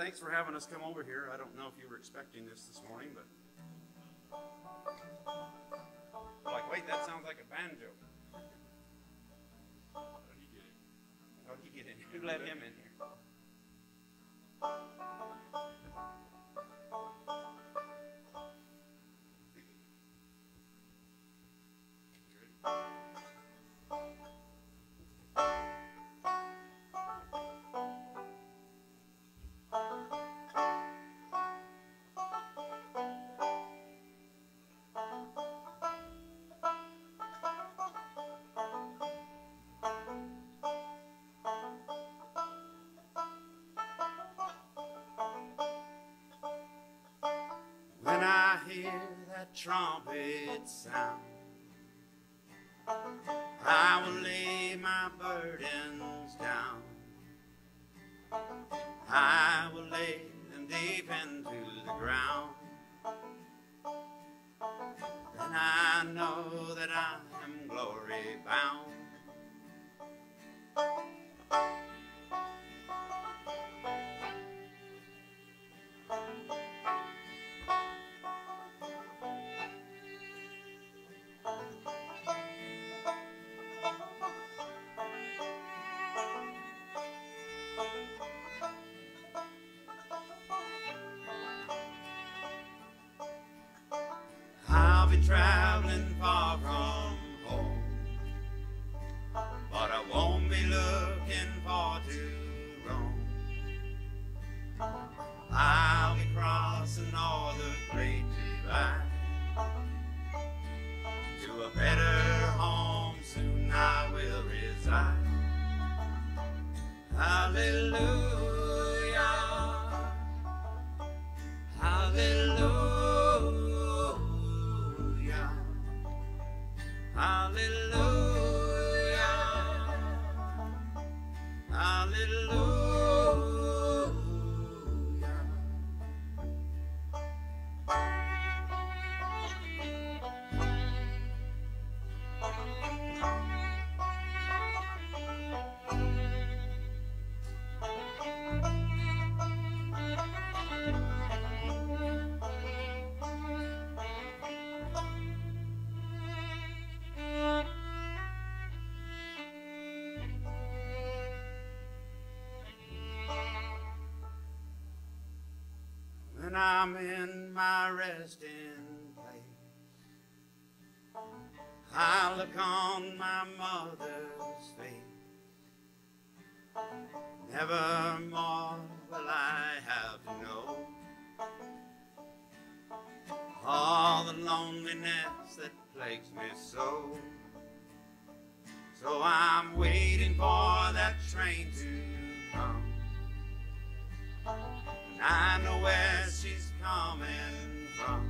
thanks for having us come over here. I don't know if you were expecting this morning, but like, wait, that sounds like a banjo. How did he get in? Who let him in here? When I hear that trumpet sound, I will lay my burdens down. I will lay them deep into the ground. And I know that I am glory bound. I'll be traveling far from home, but I won't be looking for to roam. I'll be crossing all the great divide to a better home soon I will reside. Hallelujah, hallelujah, hallelujah, hallelujah. When I'm in my resting place, I look on my mother's face. Nevermore will I have to know all the loneliness that plagues me so. So I'm waiting for that train to come. And I know where she's coming from.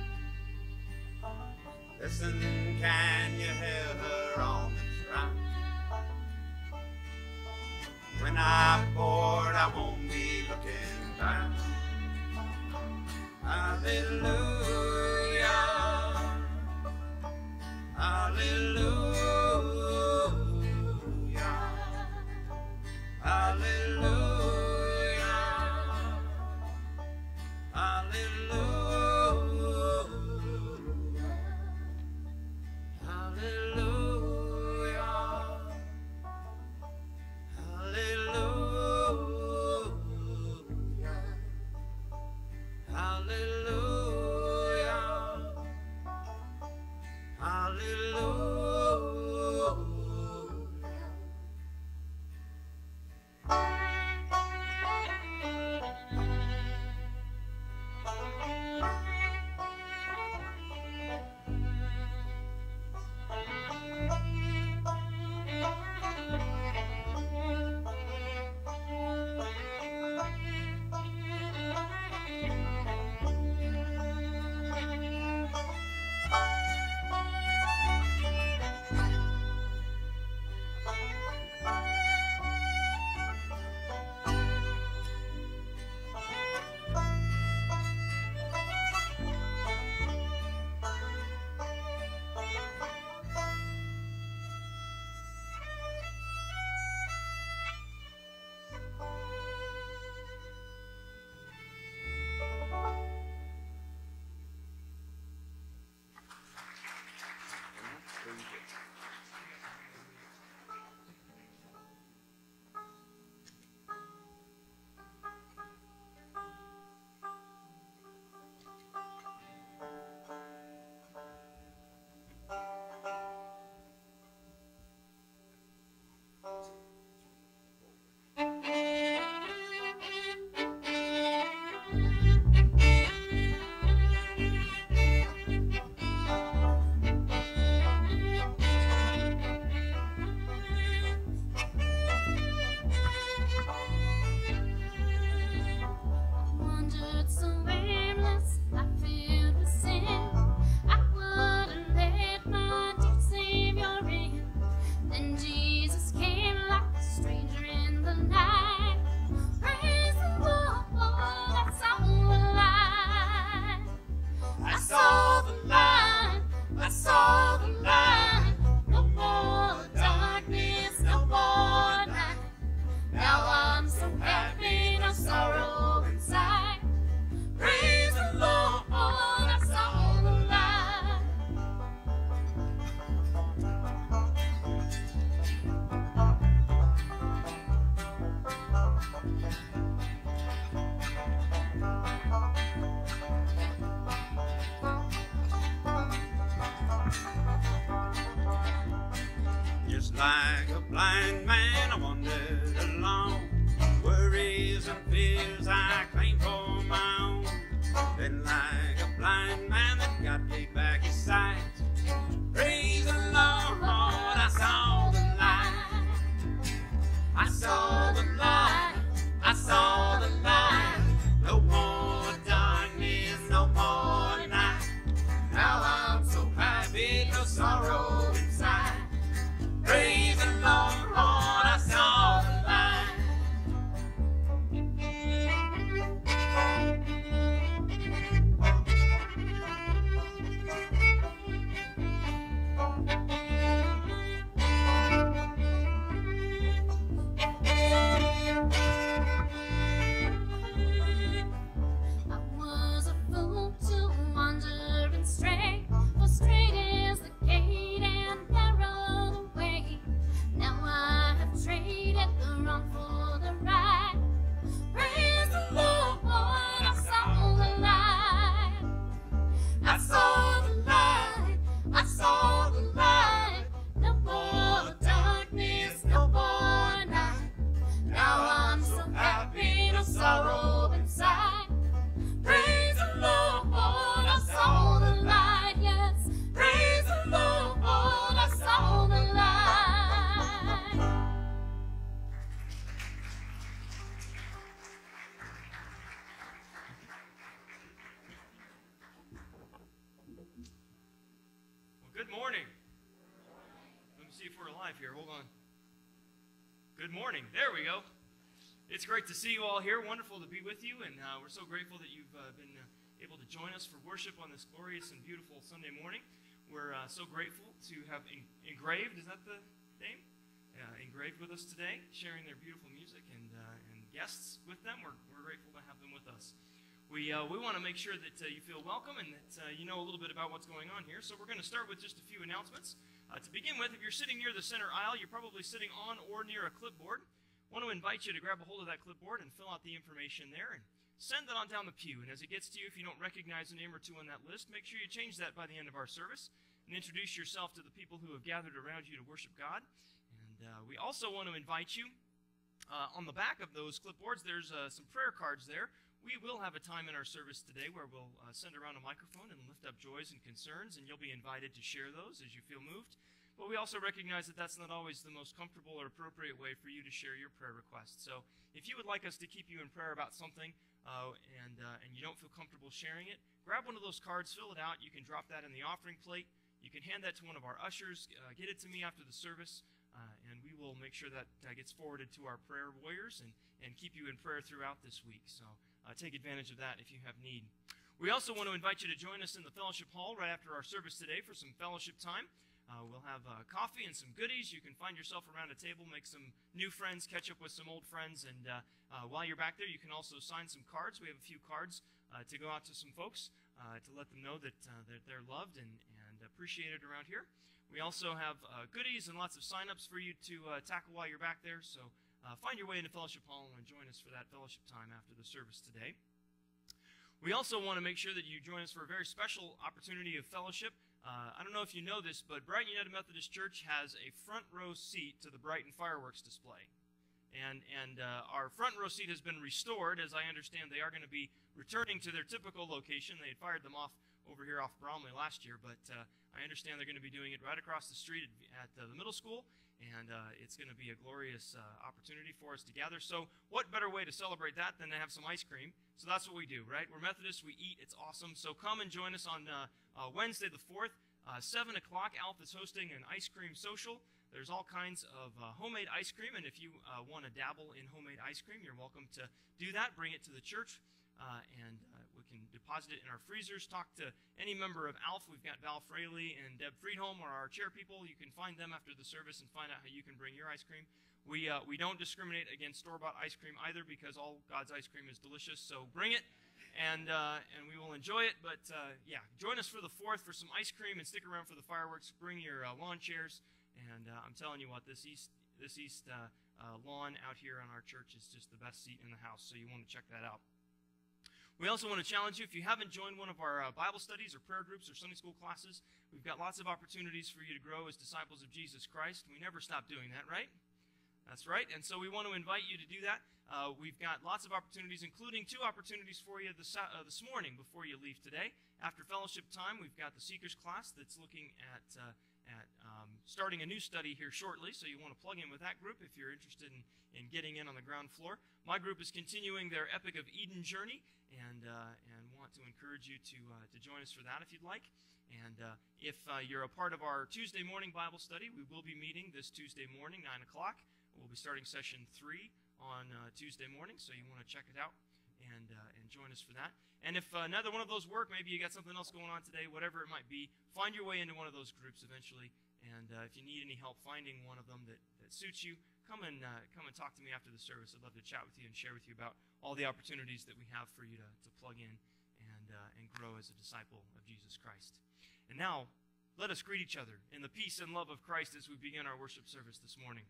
Listen, can you hear her on the track? When I'm bored, I won't be looking back. Hallelujah, hallelujah, hallelujah. Hallelujah. Just like a blind man, I wandered along. Worries and fears I claim for my own. Then like a blind man that God gave back his sight. Praise the Lord, I saw the light. I saw the light. I saw the light. No more darkness, no more night. Now I'm so happy, no sorrow inside. Praise the Lord, I saw the light. I was a fool to wander and stray, for straight is the gate and narrow the way. Now I have traded the wrong for the right. Praise the Lord, I saw the light. I saw the light. I saw the light. No more darkness, no more night. Now I'm so happy, no sorrow inside. Praise the Lord, I saw the light, yes. Praise the Lord, I saw the light. Well, good morning. Let me see if we're alive here. Hold on. Good morning. There we go. It's great to see you all here. Wonderful to be with you, and we're so grateful that you've been able to join us for worship on this glorious and beautiful Sunday morning. We're so grateful to have Engraved, is that the name? Engraved with us today, sharing their beautiful music and guests with them. We're grateful to have them with us. We want to make sure that you feel welcome and that you know a little bit about what's going on here. So we're going to start with just a few announcements. To begin with, if you're sitting near the center aisle, you're probably sitting on or near a clipboard. I want to invite you to grab a hold of that clipboard and fill out the information there and send it on down the pew. And as it gets to you, if you don't recognize a name or two on that list, make sure you change that by the end of our service and introduce yourself to the people who have gathered around you to worship God. And we also want to invite you, on the back of those clipboards, there's some prayer cards there. We will have a time in our service today where we'll send around a microphone and lift up joys and concerns, and you'll be invited to share those as you feel moved. But we also recognize that that's not always the most comfortable or appropriate way for you to share your prayer request. So if you would like us to keep you in prayer about something and you don't feel comfortable sharing it, grab one of those cards, fill it out. You can drop that in the offering plate. You can hand that to one of our ushers. Get it to me after the service, and we will make sure that gets forwarded to our prayer warriors and keep you in prayer throughout this week. So take advantage of that if you have need. We also want to invite you to join us in the fellowship hall right after our service today for some fellowship time. We'll have coffee and some goodies. You can find yourself around a table, make some new friends, catch up with some old friends, and while you're back there, you can also sign some cards. We have a few cards to go out to some folks to let them know that they're loved and appreciated around here. We also have goodies and lots of sign-ups for you to tackle while you're back there, so find your way into Fellowship Hall and join us for that fellowship time after the service today. We also want to make sure that you join us for a very special opportunity of fellowship. I don't know if you know this, but Brighton United Methodist Church has a front row seat to the Brighton fireworks display. And our front row seat has been restored. As I understand, they are going to be returning to their typical location. They had fired them off over here off Bromley last year, but I understand they're going to be doing it right across the street at the middle school, and it's going to be a glorious opportunity for us to gather. So what better way to celebrate that than to have some ice cream? So that's what we do, right? We're Methodists. We eat. It's awesome. So come and join us on Wednesday the 4th, 7 o'clock. Alf is hosting an ice cream social. There's all kinds of homemade ice cream, and if you want to dabble in homemade ice cream, you're welcome to do that. Bring it to the church, and we can deposit it in our freezers. Talk to any member of ALF. We've got Val Fraley and Deb Friedholm are our chair people. You can find them after the service and find out how you can bring your ice cream. We don't discriminate against store-bought ice cream either, because all God's ice cream is delicious, so bring it, and we will enjoy it. But yeah, join us for the 4th for some ice cream, and stick around for the fireworks. Bring your lawn chairs. And I'm telling you what, this east lawn out here on our church is just the best seat in the house, so you want to check that out. We also want to challenge you, if you haven't joined one of our Bible studies or prayer groups or Sunday school classes, we've got lots of opportunities for you to grow as disciples of Jesus Christ. We never stop doing that, right? That's right. And so we want to invite you to do that. We've got lots of opportunities, including 2 opportunities for you this morning before you leave today. After fellowship time, we've got the Seekers class that's looking at starting a new study here shortly, so you want to plug in with that group if you're interested in getting in on the ground floor. My group is continuing their Epic of Eden journey, and want to encourage you to join us for that if you'd like. And if you're a part of our Tuesday morning Bible study, we will be meeting this Tuesday morning, 9 o'clock. We'll be starting session 3 on Tuesday morning, so you want to check it out and join us for that. And if neither one of those work, maybe you got something else going on today, whatever it might be, find your way into one of those groups eventually. And if you need any help finding one of them that suits you, come and talk to me after the service. I'd love to chat with you and share with you about all the opportunities that we have for you to plug in and grow as a disciple of Jesus Christ. And now, let us greet each other in the peace and love of Christ as we begin our worship service this morning.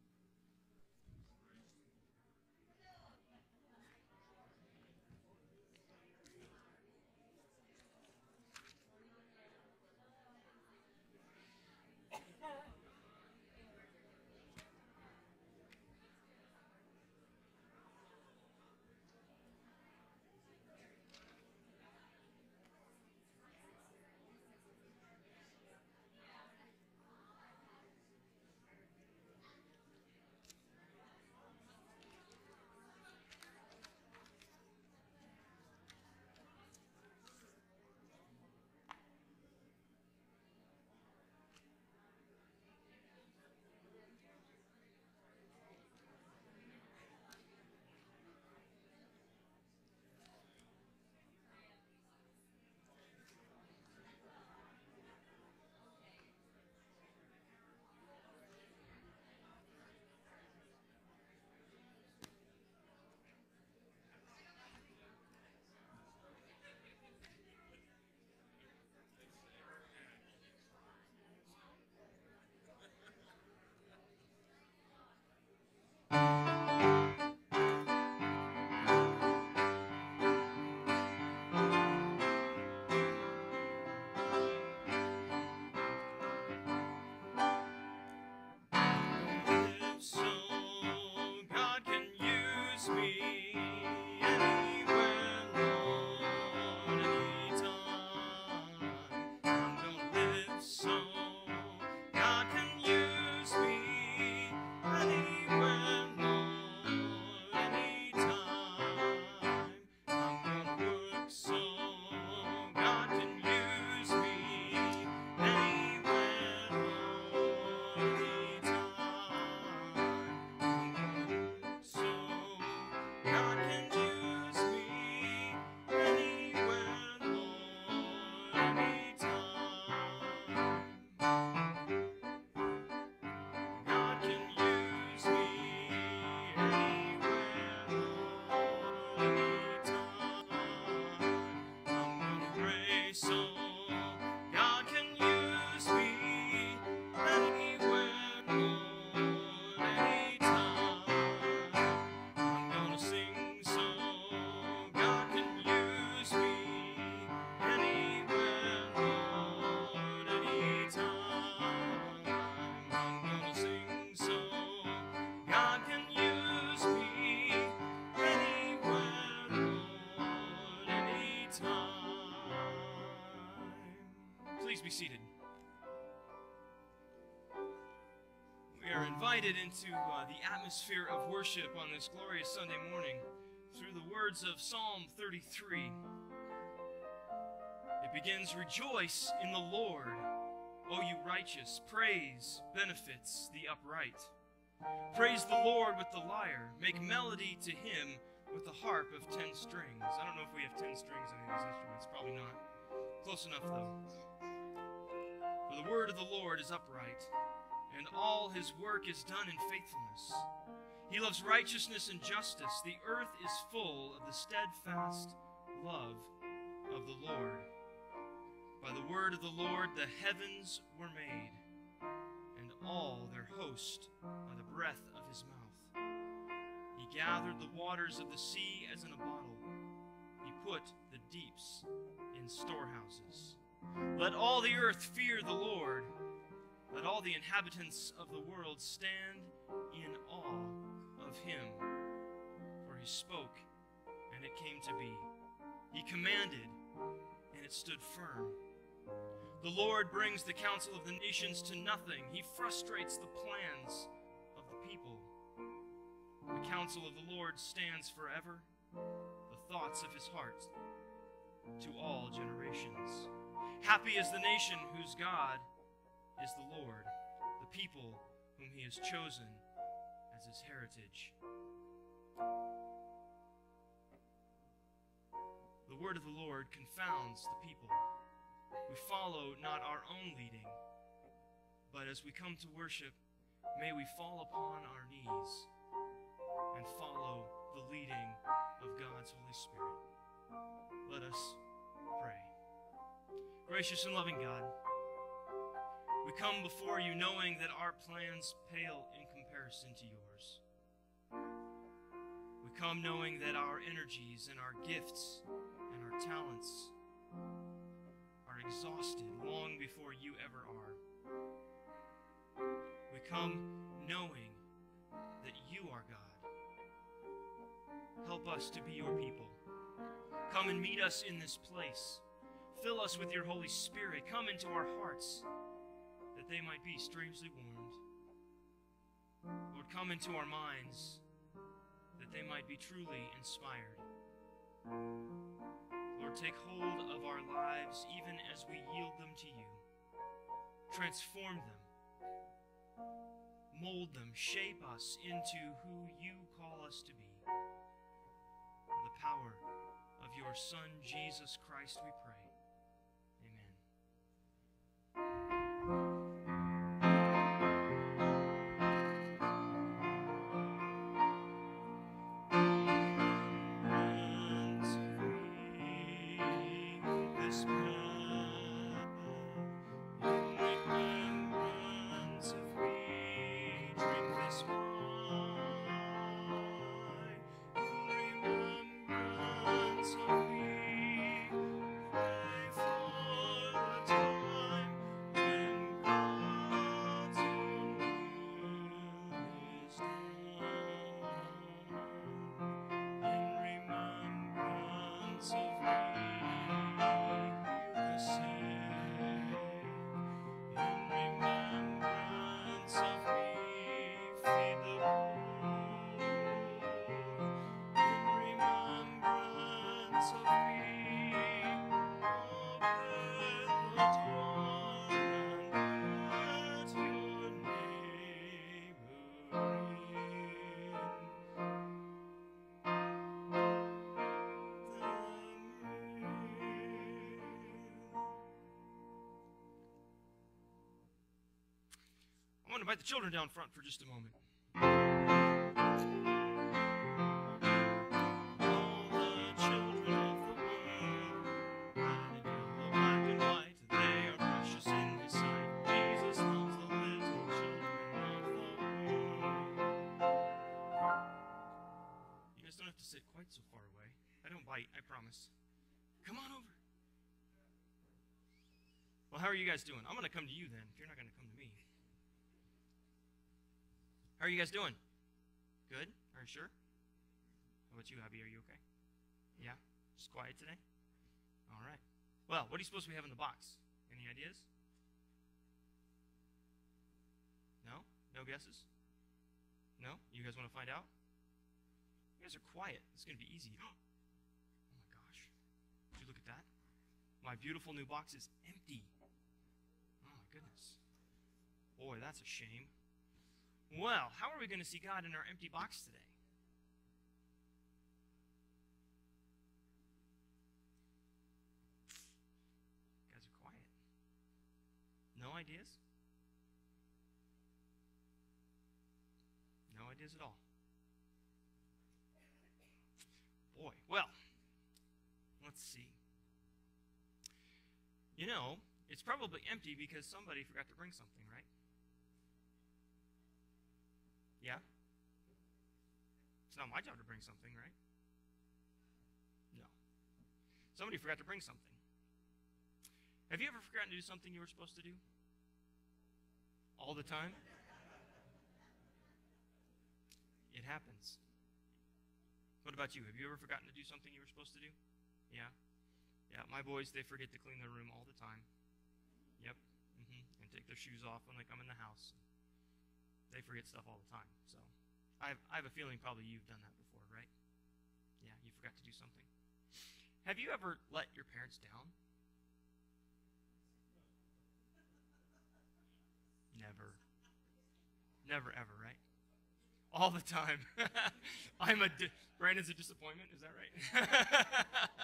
Please be seated. We are invited into the atmosphere of worship on this glorious Sunday morning through the words of Psalm 33. It begins, "Rejoice in the Lord, O you righteous. Praise benefits the upright. Praise the Lord with the lyre. Make melody to him with the harp of 10 strings. I don't know if we have 10 strings on any of these instruments. Probably not. Close enough, though. For the word of the Lord is upright, and all his work is done in faithfulness. He loves righteousness and justice. The earth is full of the steadfast love of the Lord. By the word of the Lord the heavens were made, and all their host by the breath of his mouth. He gathered the waters of the sea as in a bottle. He put the deeps in storehouses. Let all the earth fear the Lord. Let all the inhabitants of the world stand in awe of him. For he spoke, and it came to be. He commanded, and it stood firm. The Lord brings the counsel of the nations to nothing. He frustrates the plans of the people. The counsel of the Lord stands forever, the thoughts of his heart to all generations. Happy is the nation whose God is the Lord, the people whom he has chosen as his heritage. The word of the Lord confounds the people. We follow not our own leading, but as we come to worship, may we fall upon our knees and follow the leading of God's Holy Spirit. Let us pray. Gracious and loving God, we come before you knowing that our plans pale in comparison to yours. We come knowing that our energies and our gifts and our talents are exhausted long before you ever are. We come knowing that you are God. Help us to be your people. Come and meet us in this place. Fill us with your Holy Spirit. Come into our hearts that they might be strangely warmed. Lord, come into our minds that they might be truly inspired. Lord, take hold of our lives even as we yield them to you. Transform them. Mold them. Shape us into who you call us to be. In the power of your Son, Jesus Christ, we pray. I want to invite the children down front for just a moment. All the children of the world, red and yellow, black and white, they are precious in his sight. Jesus loves the little children of the world. You guys don't have to sit quite so far away. I don't bite, I promise. Come on over. Well, how are you guys doing? I'm going to come to you then, if you're not going to come to me. How are you guys doing? Good? Are you sure? How about you, Abby? Are you okay? Yeah? Just quiet today? All right. Well, what are you supposed to have in the box? Any ideas? No? No guesses? No? You guys want to find out? You guys are quiet. This is going to be easy. Oh my gosh. Did you look at that? My beautiful new box is empty. Oh my goodness. Boy, that's a shame. Well, how are we going to see God in our empty box today? You guys are quiet. No ideas? No ideas at all. Boy, well, let's see. You know, it's probably empty because somebody forgot to bring something, right? Yeah? It's not my job to bring something, right? No. Somebody forgot to bring something. Have you ever forgotten to do something you were supposed to do? All the time? It happens. What about you? Have you ever forgotten to do something you were supposed to do? Yeah? Yeah, my boys, they forget to clean their room all the time. Yep. And take their shoes off when they come in the house. They forget stuff all the time. So I have a feeling probably you've done that before, right? Yeah, you forgot to do something. Have you ever let your parents down? Never. Never, ever, right? All the time. Brandon's a disappointment, is that right?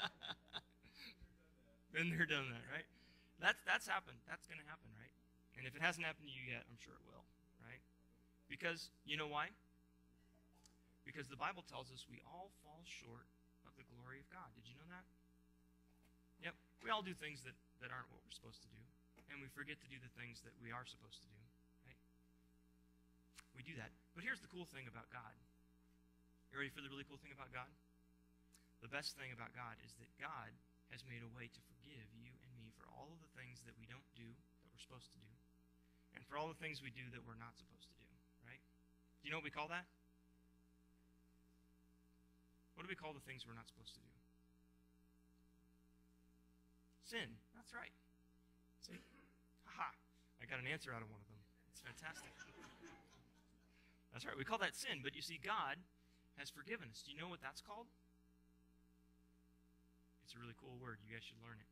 Been there, done that, right? That's happened. That's going to happen, right? And if it hasn't happened to you yet, I'm sure it will, right? Because, you know why? Because the Bible tells us we all fall short of the glory of God. Did you know that? Yep. We all do things that aren't what we're supposed to do. And we forget to do the things that we are supposed to do, right? We do that. But here's the cool thing about God. You ready for the really cool thing about God? The best thing about God is that God has made a way to forgive you and me for all of the things that we don't do that we're supposed to do, and for all the things we do that we're not supposed to do, right? Do you know what we call that? What do we call the things we're not supposed to do? Sin. That's right. See? Ha-ha. I got an answer out of one of them. It's fantastic. That's right. We call that sin, but you see, God has forgiven us. Do you know what that's called? It's a really cool word. You guys should learn it.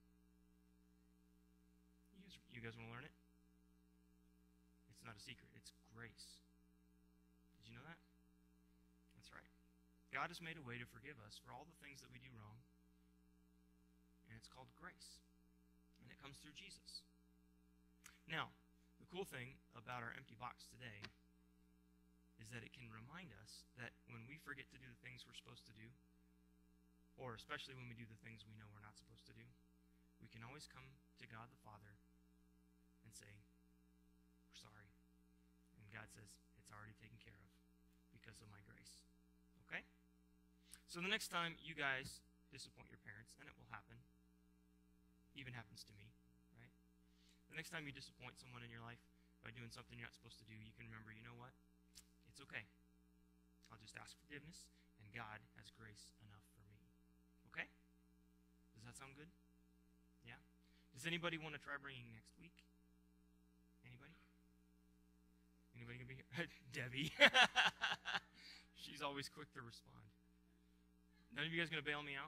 You guys want to learn it? It's not a secret. It's grace. Did you know that? That's right. God has made a way to forgive us for all the things that we do wrong, and it's called grace. And it comes through Jesus. Now, the cool thing about our empty box today is that it can remind us that when we forget to do the things we're supposed to do, or especially when we do the things we know we're not supposed to do, we can always come to God the Father and say, we're sorry. And God says, it's already taken care of because of my grace. Okay? So the next time you guys disappoint your parents, and it will happen, even happens to me, right? The next time you disappoint someone in your life by doing something you're not supposed to do, you can remember, you know what? It's okay. I'll just ask forgiveness, and God has grace enough for me. Okay? Does that sound good? Yeah? Does anybody want to try bringing next week? Anybody? Anybody gonna be here? Debbie. She's always quick to respond. None of you guys gonna bail me out?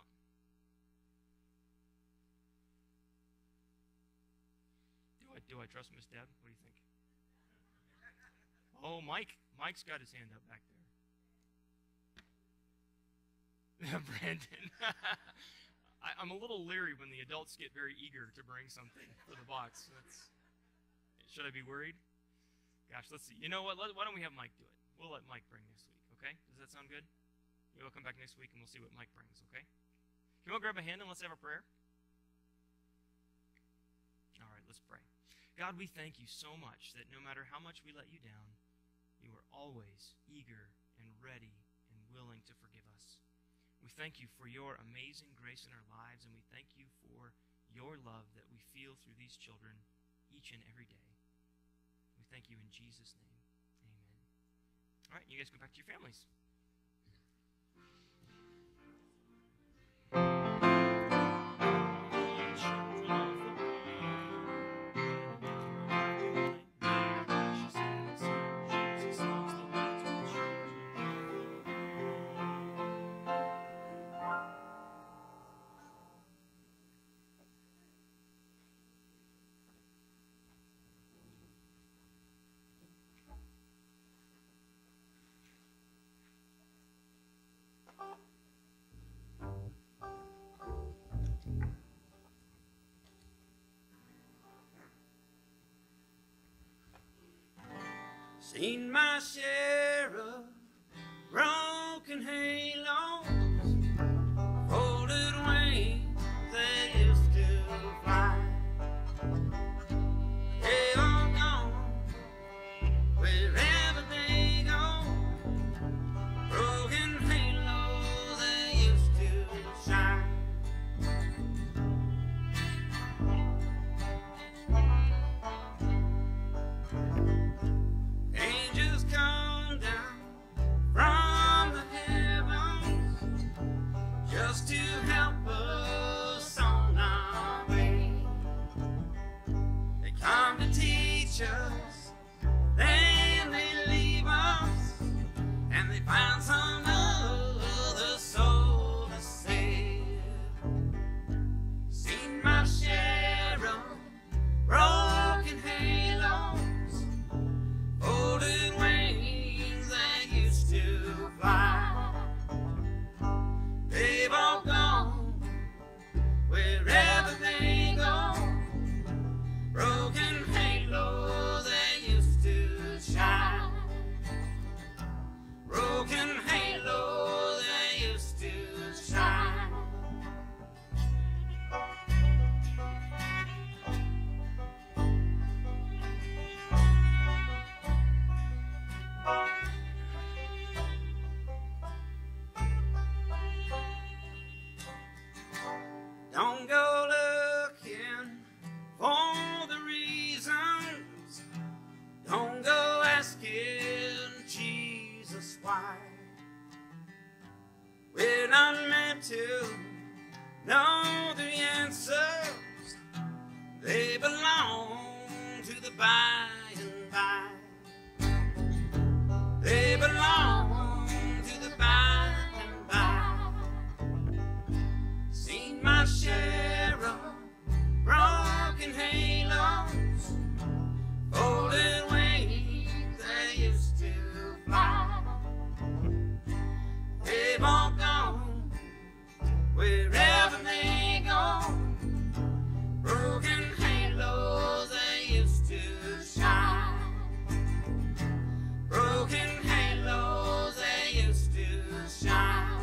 Do I trust Miss Deb? What do you think? Oh, Mike's got his hand up back there. Brandon. I'm a little leery when the adults get very eager to bring something for the box. Should I be worried? Gosh, let's see. You know what? Why don't we have Mike do it? We'll let Mike bring this week, okay? Does that sound good? We'll come back next week and we'll see what Mike brings, okay? Can we all grab a hand and let's have a prayer? All right, let's pray. God, we thank you so much that no matter how much we let you down, you are always eager and ready and willing to forgive us. We thank you for your amazing grace in our lives, and we thank you for your love that we feel through these children each and every day. We thank you in Jesus' name. Amen. All right, you guys go back to your families. Seen my share of broken halos, folded wings that used to fly. They all gone, wherever they go. Broken halos that used to shine. why. We're not meant to know the answers. They belong to the by and by. They belong to the by and by. Seen my share of broken halos, folded wings they used to fly. They've all gone wherever they go. Broken halos they used to shine. Broken halos they used to shine.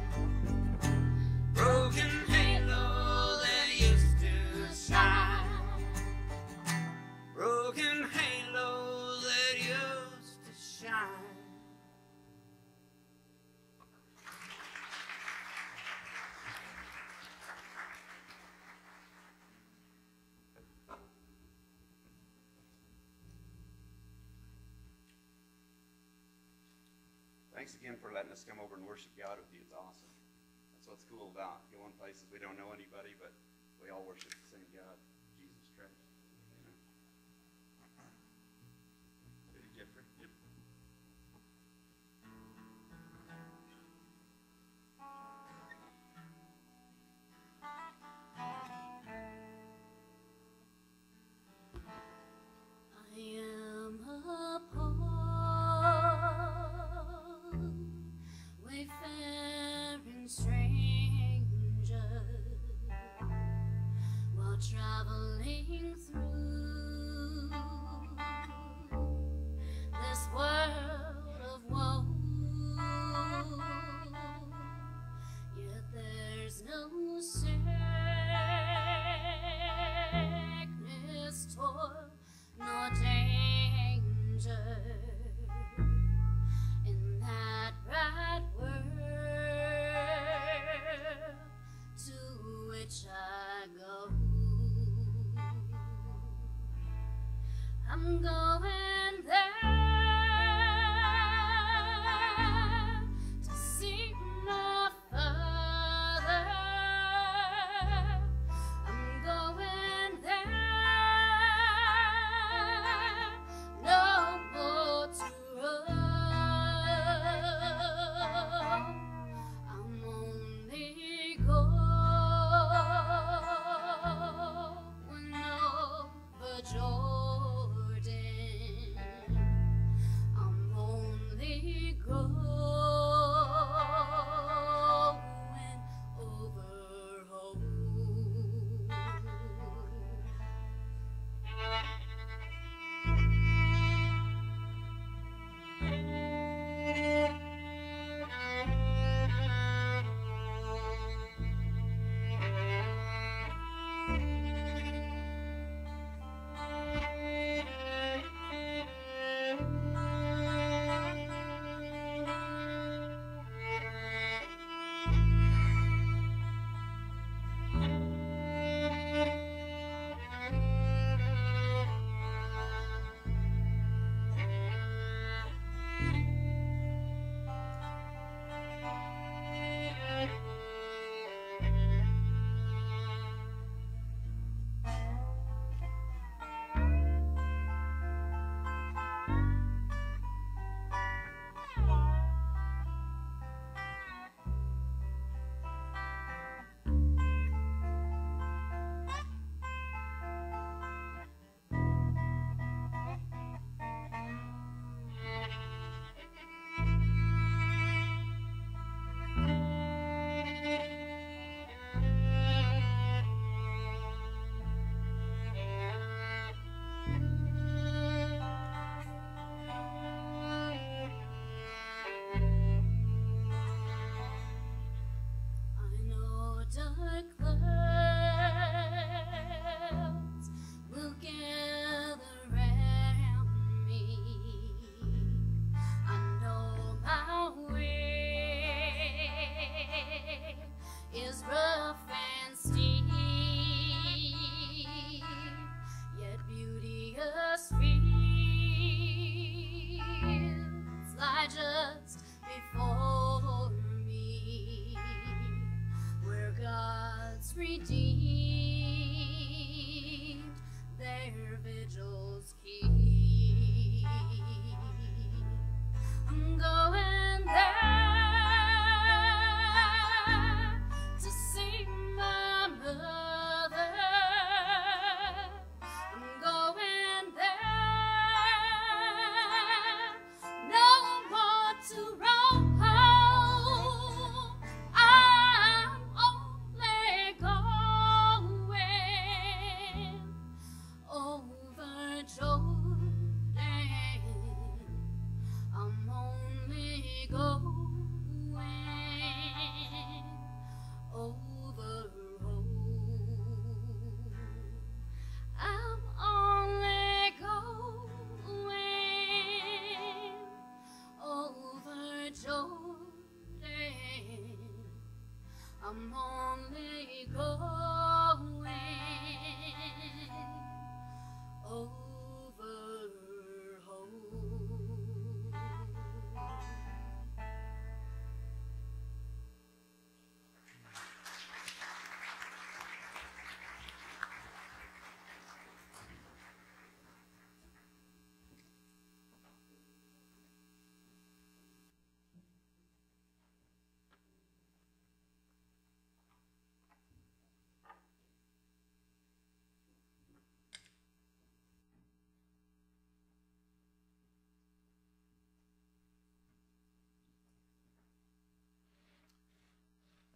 Broken halos they used to shine. Broken halos that used to shine. Thanks again for letting us come over and worship God with you. It's awesome. That's what's cool about going places we don't know anybody, but we all worship the same God, Jesus Christ. You know? Did Jeffrey? Yep. I am a poor wayfaring stranger, while traveling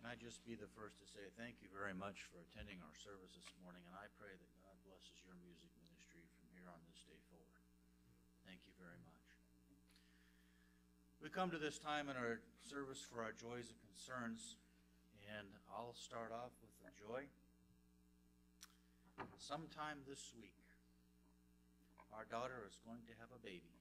I just be the first to say thank you very much for attending our service this morning, and I pray that God blesses your music ministry from here on this day forward. Thank you very much. We come to this time in our service for our joys and concerns, and I'll start off with a joy. Sometime this week, our daughter is going to have a baby.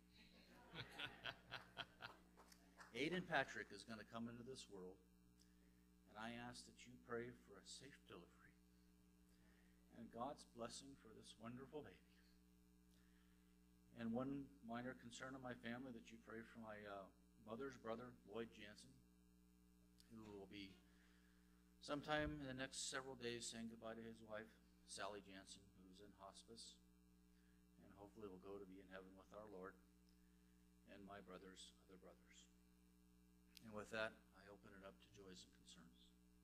Aiden Patrick is going to come into this world, and I ask that you pray for a safe delivery and God's blessing for this wonderful baby. And one minor concern of my family, that you pray for my mother's brother, Lloyd Jansen, who will be sometime in the next several days saying goodbye to his wife, Sally Jansen, who's in hospice, and hopefully will go to be in heaven with our Lord, and my brother's other brothers. And with that, I open it up to joys and concerns.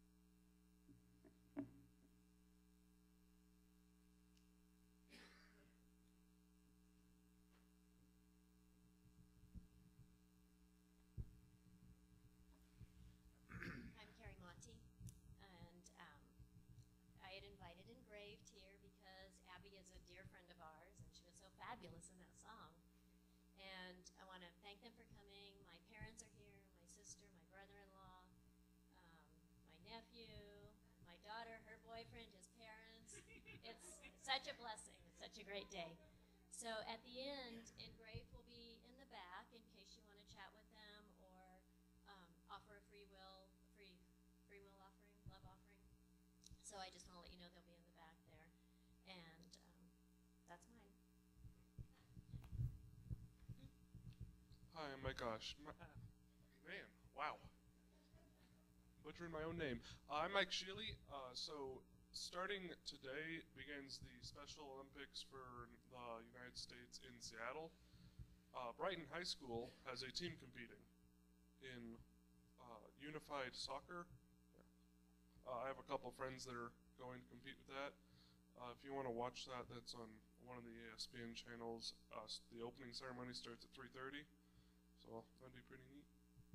I'm Carrie Monty, and I had invited Engraved here because Abby is a dear friend of ours, and she was so fabulous in that song. And I want to thank them for coming. My parents are here, my sister, my brother-in-law, my nephew, my daughter, her boyfriend, his parents. It's such a blessing. It's such a great day. So at the end, Engraved will be in the back in case you want to chat with them or offer a free will offering, love offering. So I just want to let you know they'll be in the back there. And that's mine. Hi, my gosh. Man, wow. Butchering my own name. I'm Mike Sheely. So starting today begins the Special Olympics for the United States in Seattle. Brighton High School has a team competing in unified soccer. I have a couple friends that are going to compete with that. If you want to watch that, that's on one of the ESPN channels. The opening ceremony starts at 3:30, so that'd be pretty neat.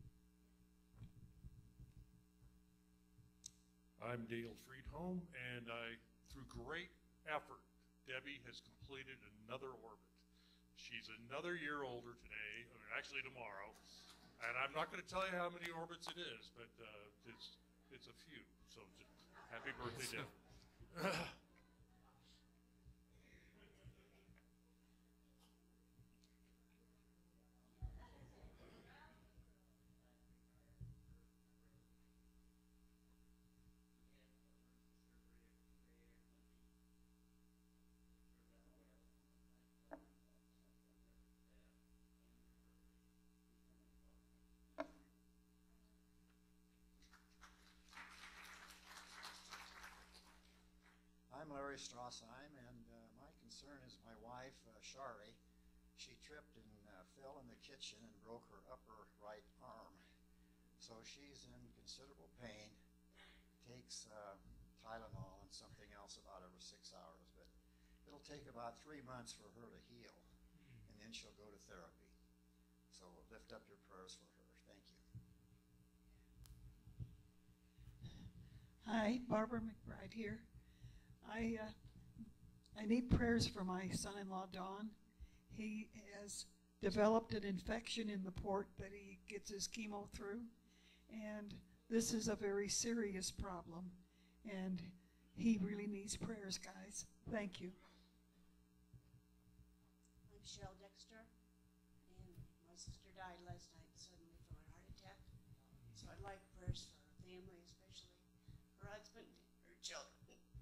I'm Dale Friedholm, and through great effort, Debbie has completed another orbit. She's another year older today, or actually tomorrow, and I'm not going to tell you how many orbits it is, but it's a few. So happy birthday, Debbie. I'm Larry Strassheim, and my concern is my wife, Shari. She tripped and fell in the kitchen and broke her upper right arm. So she's in considerable pain, takes Tylenol and something else about every 6 hours, but it'll take about 3 months for her to heal, and then she'll go to therapy. So lift up your prayers for her. Thank you. Hi, Barbara McBride here. I need prayers for my son-in-law, Don. He has developed an infection in the port that he gets his chemo through, and this is a very serious problem, and he really needs prayers, guys. Thank you. I'm Cheryl Dexter, and my sister died last night suddenly from a heart attack. So I'd like prayers for her family, especially her husband, her children.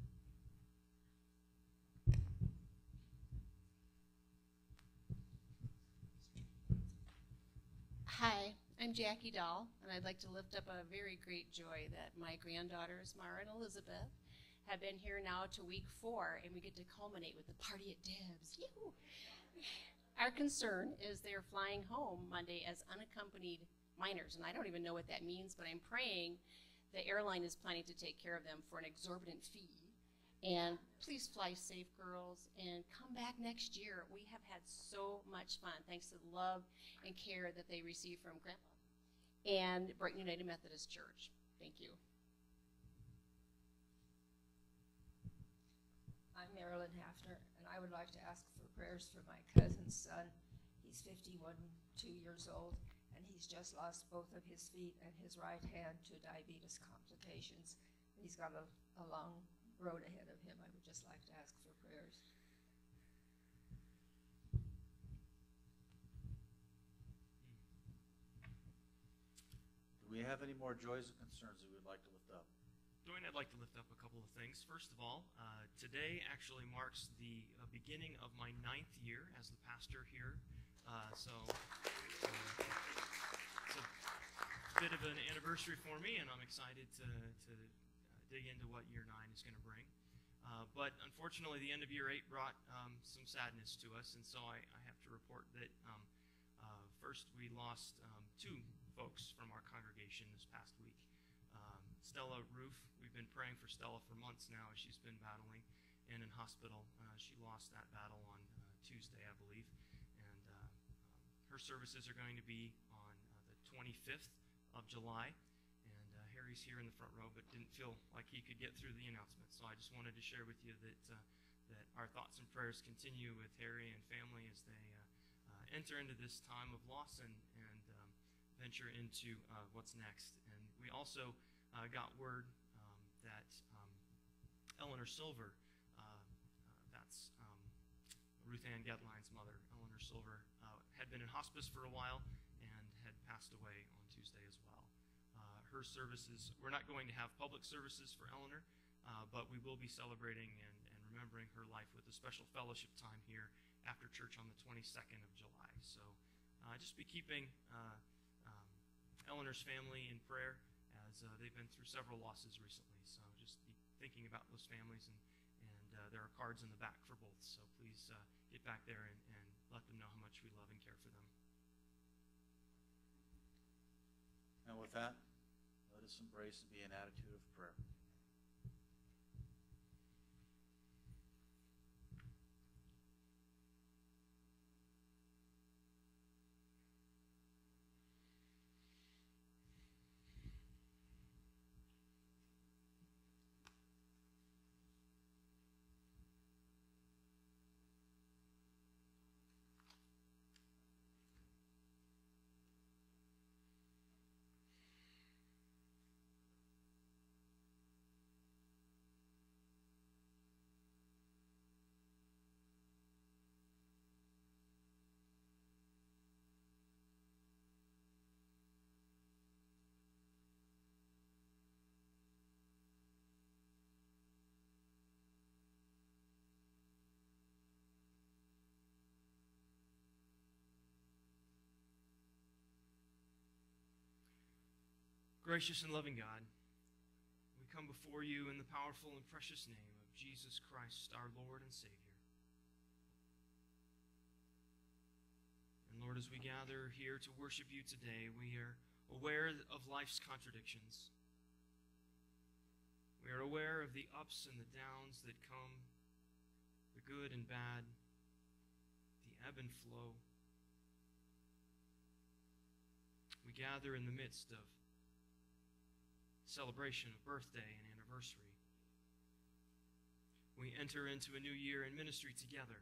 Hi, I'm Jackie Dahl, and I'd like to lift up a very great joy that my granddaughters, Mara and Elizabeth, have been here now to week 4, and we get to culminate with the party at Deb's. Yoo-hoo. Our concern is they're flying home Monday as unaccompanied minors, and I don't even know what that means, but I'm praying the airline is planning to take care of them for an exorbitant fee. And please fly safe, girls, and come back next year. We have had so much fun, thanks to the love and care that they receive from Grandpa and Brighton United Methodist Church. Thank you. Carolyn Hafner, and I would like to ask for prayers for my cousin's son. He's 51, 2 years old, and he's just lost both of his feet and his right hand to diabetes complications. He's got a long road ahead of him. I would just like to ask for prayers. Do we have any more joys and concerns that we would like to lift up? Dwayne, I'd like to lift up a couple of things. First of all, today actually marks the beginning of my 9th year as the pastor here. So it's a bit of an anniversary for me, and I'm excited to dig into what year 9 is going to bring. But unfortunately, the end of year 8 brought some sadness to us, and so I have to report that first we lost 2 folks from our congregation this past week. Stella Roof, we've been praying for Stella for months now as she's been battling and in hospital. She lost that battle on Tuesday, I believe, and her services are going to be on the 25th of July, and Harry's here in the front row but didn't feel like he could get through the announcement, so I just wanted to share with you that that our thoughts and prayers continue with Harry and family as they enter into this time of loss and venture into what's next. And we also got word that Eleanor Silver, that's Ruth Ann Gedline's mother, Eleanor Silver, had been in hospice for a while and had passed away on Tuesday as well. Her services, we're not going to have public services for Eleanor, but we will be celebrating and remembering her life with a special fellowship time here after church on the 22nd of July. So just be keeping Eleanor's family in prayer as they've been through several losses recently. So just be thinking about those families, and there are cards in the back for both. So please get back there and let them know how much we love and care for them. And with that, let us embrace and be an attitude of prayer. Gracious and loving God, we come before you in the powerful and precious name of Jesus Christ, our Lord and Savior. And Lord, as we gather here to worship you today, we are aware of life's contradictions. We are aware of the ups and the downs that come, the good and bad, the ebb and flow. We gather in the midst of celebration of birthday and anniversary. We enter into a new year in ministry together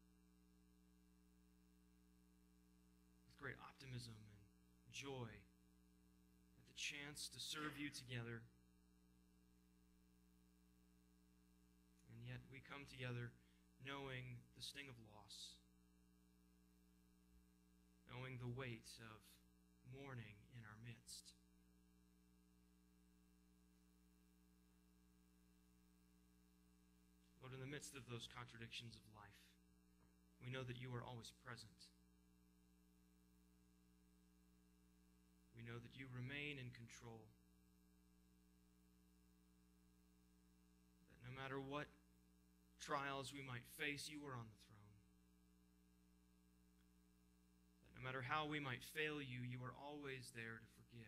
with great optimism and joy at the chance to serve you together. And yet we come together knowing the sting of loss, knowing the weight of mourning in our midst. Lord, in the midst of those contradictions of life, we know that you are always present. We know that you remain in control. That no matter what trials we might face, you are on the throne. That no matter how we might fail you, you are always there to forgive.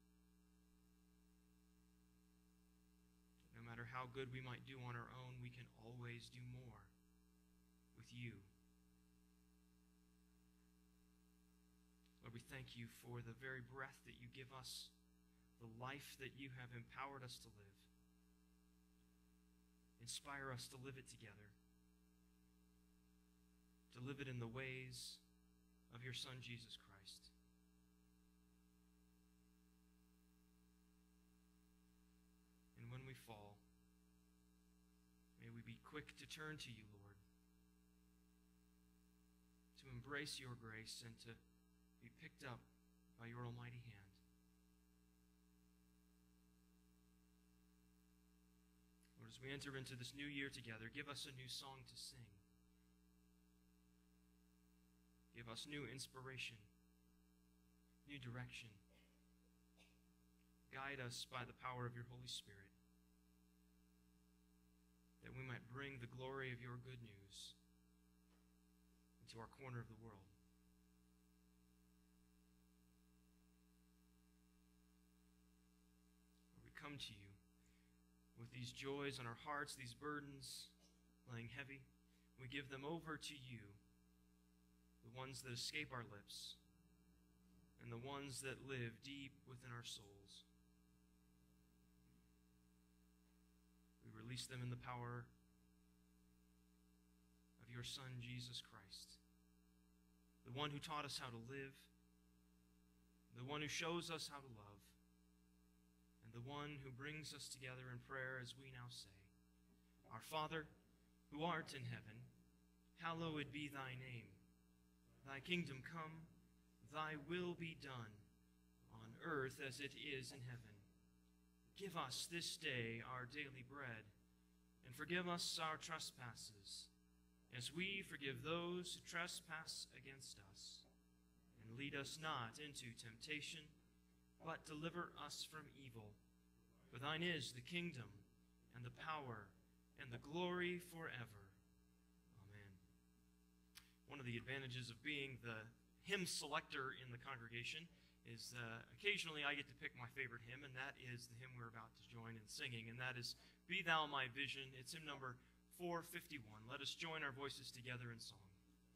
No matter how good we might do on our own, we can always do more with you. Lord, we thank you for the very breath that you give us, the life that you have empowered us to live. Inspire us to live it together. to live it in the ways of your Son, Jesus Christ. And when we fall, may we be quick to turn to you, Lord, to embrace your grace and to be picked up by your almighty hand. Lord, as we enter into this new year together, give us a new song to sing. Give us new inspiration, new direction. Guide us by the power of your Holy Spirit, that we might bring the glory of your good news into our corner of the world. We come to you with these joys on our hearts, these burdens laying heavy. We give them over to you, the ones that escape our lips and the ones that live deep within our souls. We release them in the power of your Son, Jesus Christ, the one who taught us how to live, the one who shows us how to love, and the one who brings us together in prayer as we now say, Our Father, who art in heaven, hallowed be thy name. Thy kingdom come, thy will be done, on earth as it is in heaven. Give us this day our daily bread, and forgive us our trespasses, as we forgive those who trespass against us. And lead us not into temptation, but deliver us from evil. For thine is the kingdom, and the power, and the glory forever. One of the advantages of being the hymn selector in the congregation is occasionally I get to pick my favorite hymn, and that is the hymn we're about to join in singing, and that is Be Thou My Vision. It's hymn number 451. Let us join our voices together in song.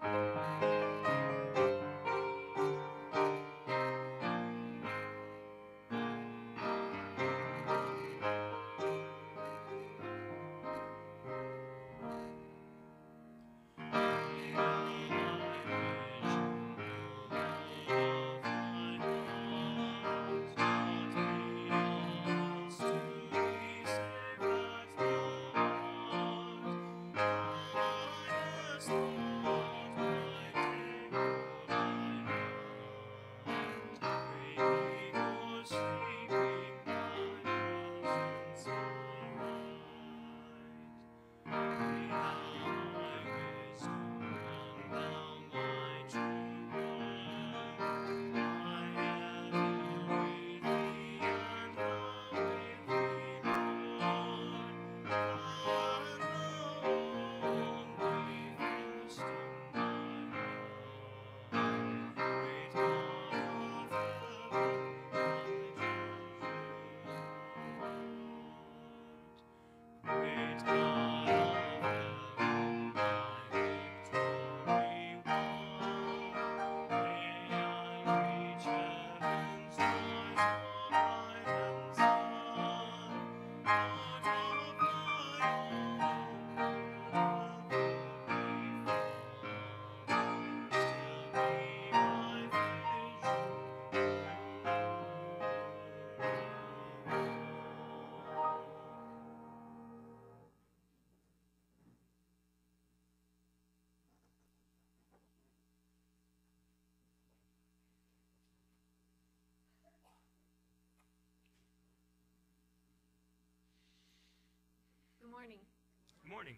Morning. Good morning.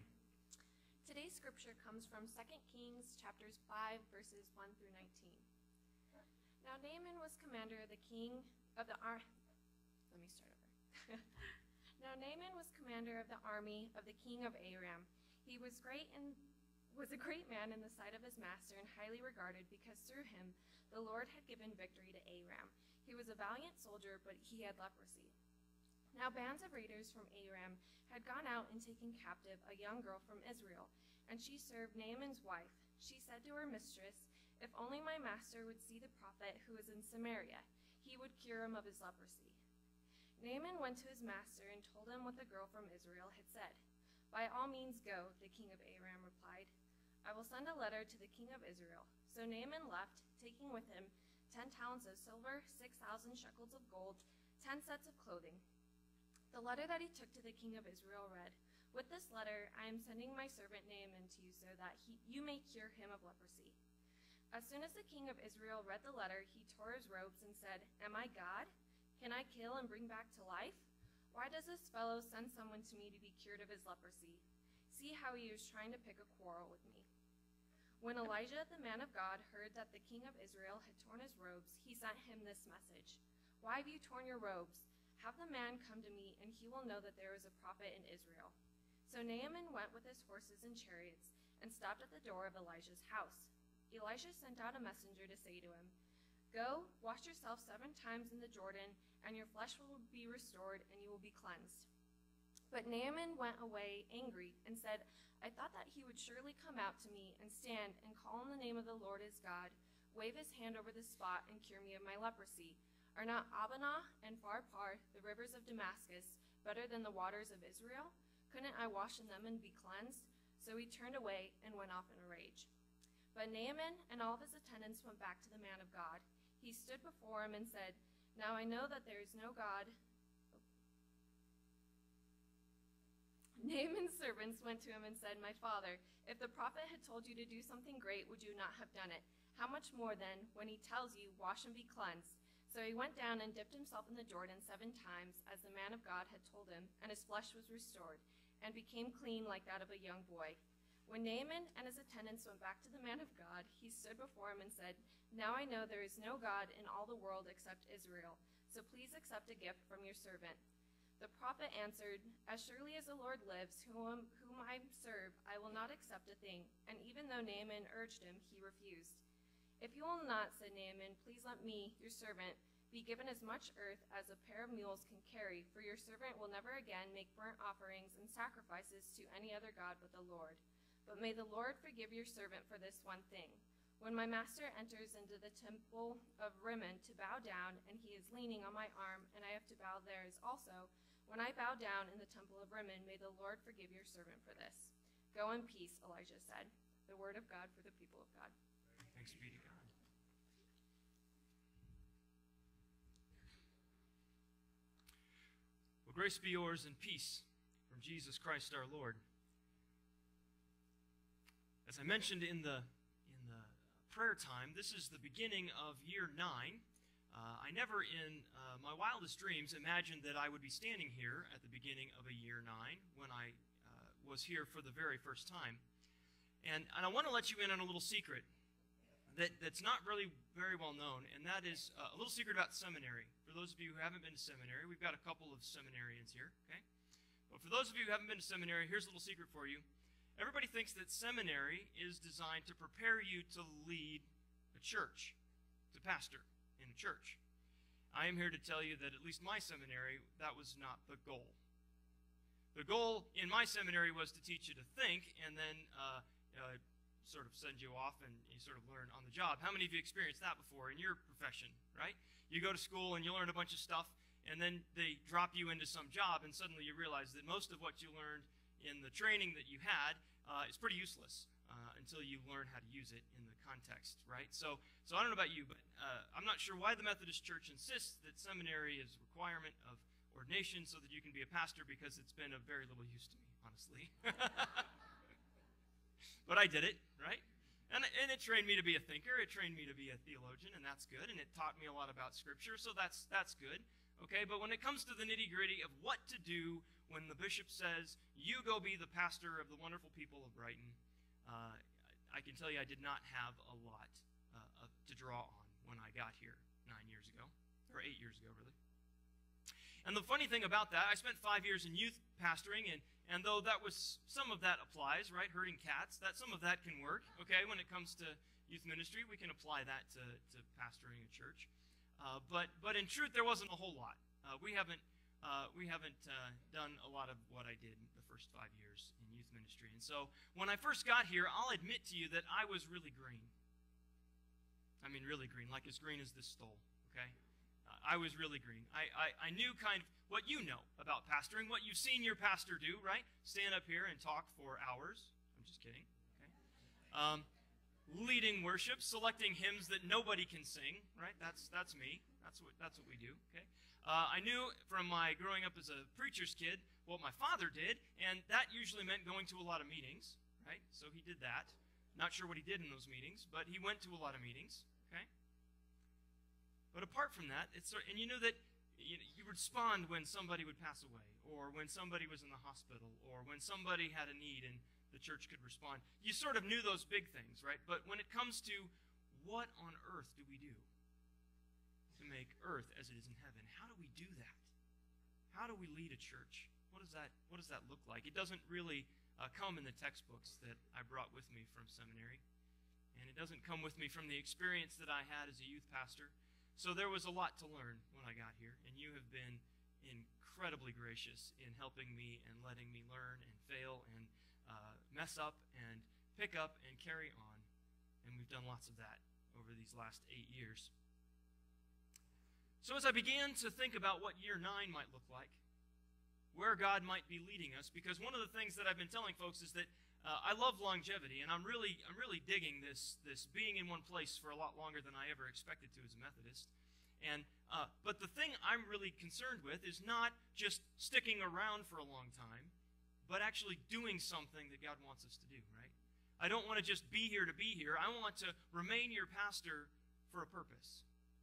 Today's scripture comes from 2 Kings chapters 5 verses 1 through 19. Now Naaman was commander of the king of the Now Naaman was commander of the army of the king of Aram. He was a great man in the sight of his master and highly regarded because through him the Lord had given victory to Aram. He was a valiant soldier, but he had leprosy. Now bands of raiders from Aram had gone out and taken captive a young girl from Israel, and she served Naaman's wife. She said to her mistress, "If only my master would see the prophet who is in Samaria, he would cure him of his leprosy." Naaman went to his master and told him what the girl from Israel had said. "By all means go," the king of Aram replied. I will send a letter to the king of Israel. So Naaman left, taking with him 10 talents of silver, 6,000 shekels of gold, 10 sets of clothing. The letter that he took to the king of Israel read, "With this letter I am sending my servant Naaman to you so that you may cure him of leprosy." As soon as the king of Israel read the letter, he tore his robes and said, "Am I God? Can I kill and bring back to life? Why does this fellow send someone to me to be cured of his leprosy? See how he is trying to pick a quarrel with me." When Elijah, the man of God, heard that the king of Israel had torn his robes, he sent him this message, "Why have you torn your robes? Have the man come to me, and he will know that there is a prophet in Israel." So Naaman went with his horses and chariots and stopped at the door of Elijah's house. Elisha sent out a messenger to say to him, "Go, wash yourself 7 times in the Jordan, and your flesh will be restored, and you will be cleansed." But Naaman went away angry and said, "I thought that he would surely come out to me and stand and call on the name of the Lord his God, wave his hand over the spot, and cure me of my leprosy. Are not Abana and Pharpar, the rivers of Damascus, better than the waters of Israel? Couldn't I wash in them and be cleansed?" So he turned away and went off in a rage. But Naaman and all of his attendants went back to the man of God. He stood before him and said, "Now I know that there is no God." Naaman's servants went to him and said, "My father, if the prophet had told you to do something great, would you not have done it? How much more then, when he tells you, 'Wash and be cleansed'?" So he went down and dipped himself in the Jordan 7 times, as the man of God had told him, and his flesh was restored, and became clean like that of a young boy. When Naaman and his attendants went back to the man of God, he stood before him and said, "Now I know there is no God in all the world except Israel, so please accept a gift from your servant." The prophet answered, "As surely as the Lord lives, whom I serve, I will not accept a thing." And even though Naaman urged him, he refused. "If you will not," said Naaman, "please let me, your servant, be given as much earth as a pair of mules can carry, for your servant will never again make burnt offerings and sacrifices to any other god but the Lord. But may the Lord forgive your servant for this one thing. When my master enters into the temple of Rimmon to bow down, and he is leaning on my arm, and I have to bow theirs also, when I bow down in the temple of Rimmon, may the Lord forgive your servant for this." "Go in peace," Elijah said. The word of God for the people of God. Thanks be to God. Well, grace be yours and peace from Jesus Christ our Lord. As I mentioned in the prayer time, this is the beginning of year 9. I never in my wildest dreams imagined that I would be standing here at the beginning of a year 9 when I was here for the very first time. And I want to let you in on a little secret that's not really very well known, and that is a little secret about seminary. For those of you who haven't been to seminary, we've got a couple of seminarians here, okay? But for those of you who haven't been to seminary, here's a little secret for you. Everybody thinks that seminary is designed to prepare you to lead a church, to pastor in a church. I am here to tell you that at least my seminary, that was not the goal. The goal in my seminary was to teach you to think and then sort of send you off and you sort of learn on the job. How many of you experienced that before in your profession, right? You go to school and you learn a bunch of stuff, and then they drop you into some job, and suddenly you realize that most of what you learned in the training that you had is pretty useless until you learn how to use it in the context, right? So I don't know about you, but I'm not sure why the Methodist Church insists that seminary is a requirement of ordination so that you can be a pastor, because it's been of very little use to me, honestly. But I did it, right? And it trained me to be a thinker. It trained me to be a theologian, and that's good. And it taught me a lot about Scripture, so that's good. Okay, but when it comes to the nitty-gritty of what to do when the bishop says, "You go be the pastor of the wonderful people of Brighton," I can tell you I did not have a lot to draw on when I got here 9 years ago, or 8 years ago, really. And the funny thing about that, I spent 5 years in youth pastoring, and though that was, some of that applies, right, herding cats, that some of that can work, okay, when it comes to youth ministry, we can apply that to pastoring a church. But in truth, there wasn't a whole lot. We haven't done a lot of what I did the first 5 years in youth ministry. And so when I first got here, I'll admit to you that I was really green. I mean really green, like as green as this stole, okay? I was really green. I knew kind of what you know about pastoring, what you've seen your pastor do, right? Stand up here and talk for hours. I'm just kidding, okay? Leading worship, selecting hymns that nobody can sing, right? That's me. That's what we do, okay? I knew from my growing up as a preacher's kid what my father did, and that usually meant going to a lot of meetings, right? So he did that. Not sure what he did in those meetings, but he went to a lot of meetings, okay? But apart from that, and you know that you respond when somebody would pass away, or when somebody was in the hospital, or when somebody had a need and the church could respond. You sort of knew those big things, right? But when it comes to what on earth do we do to make earth as it is in heaven, how do we do that? How do we lead a church? What does that look like? It doesn't really come in the textbooks that I brought with me from seminary, and it doesn't come with me from the experience that I had as a youth pastor. So there was a lot to learn when I got here, and you have been incredibly gracious in helping me and letting me learn and fail and mess up and pick up and carry on. And we've done lots of that over these last 8 years. So as I began to think about what year 9 might look like, where God might be leading us, because one of the things that I've been telling folks is that I love longevity, and I'm really digging this being in one place for a lot longer than I ever expected to as a Methodist. And but the thing I'm really concerned with is not just sticking around for a long time, but actually doing something that God wants us to do, right? I don't want to just be here to be here. I want to remain your pastor for a purpose.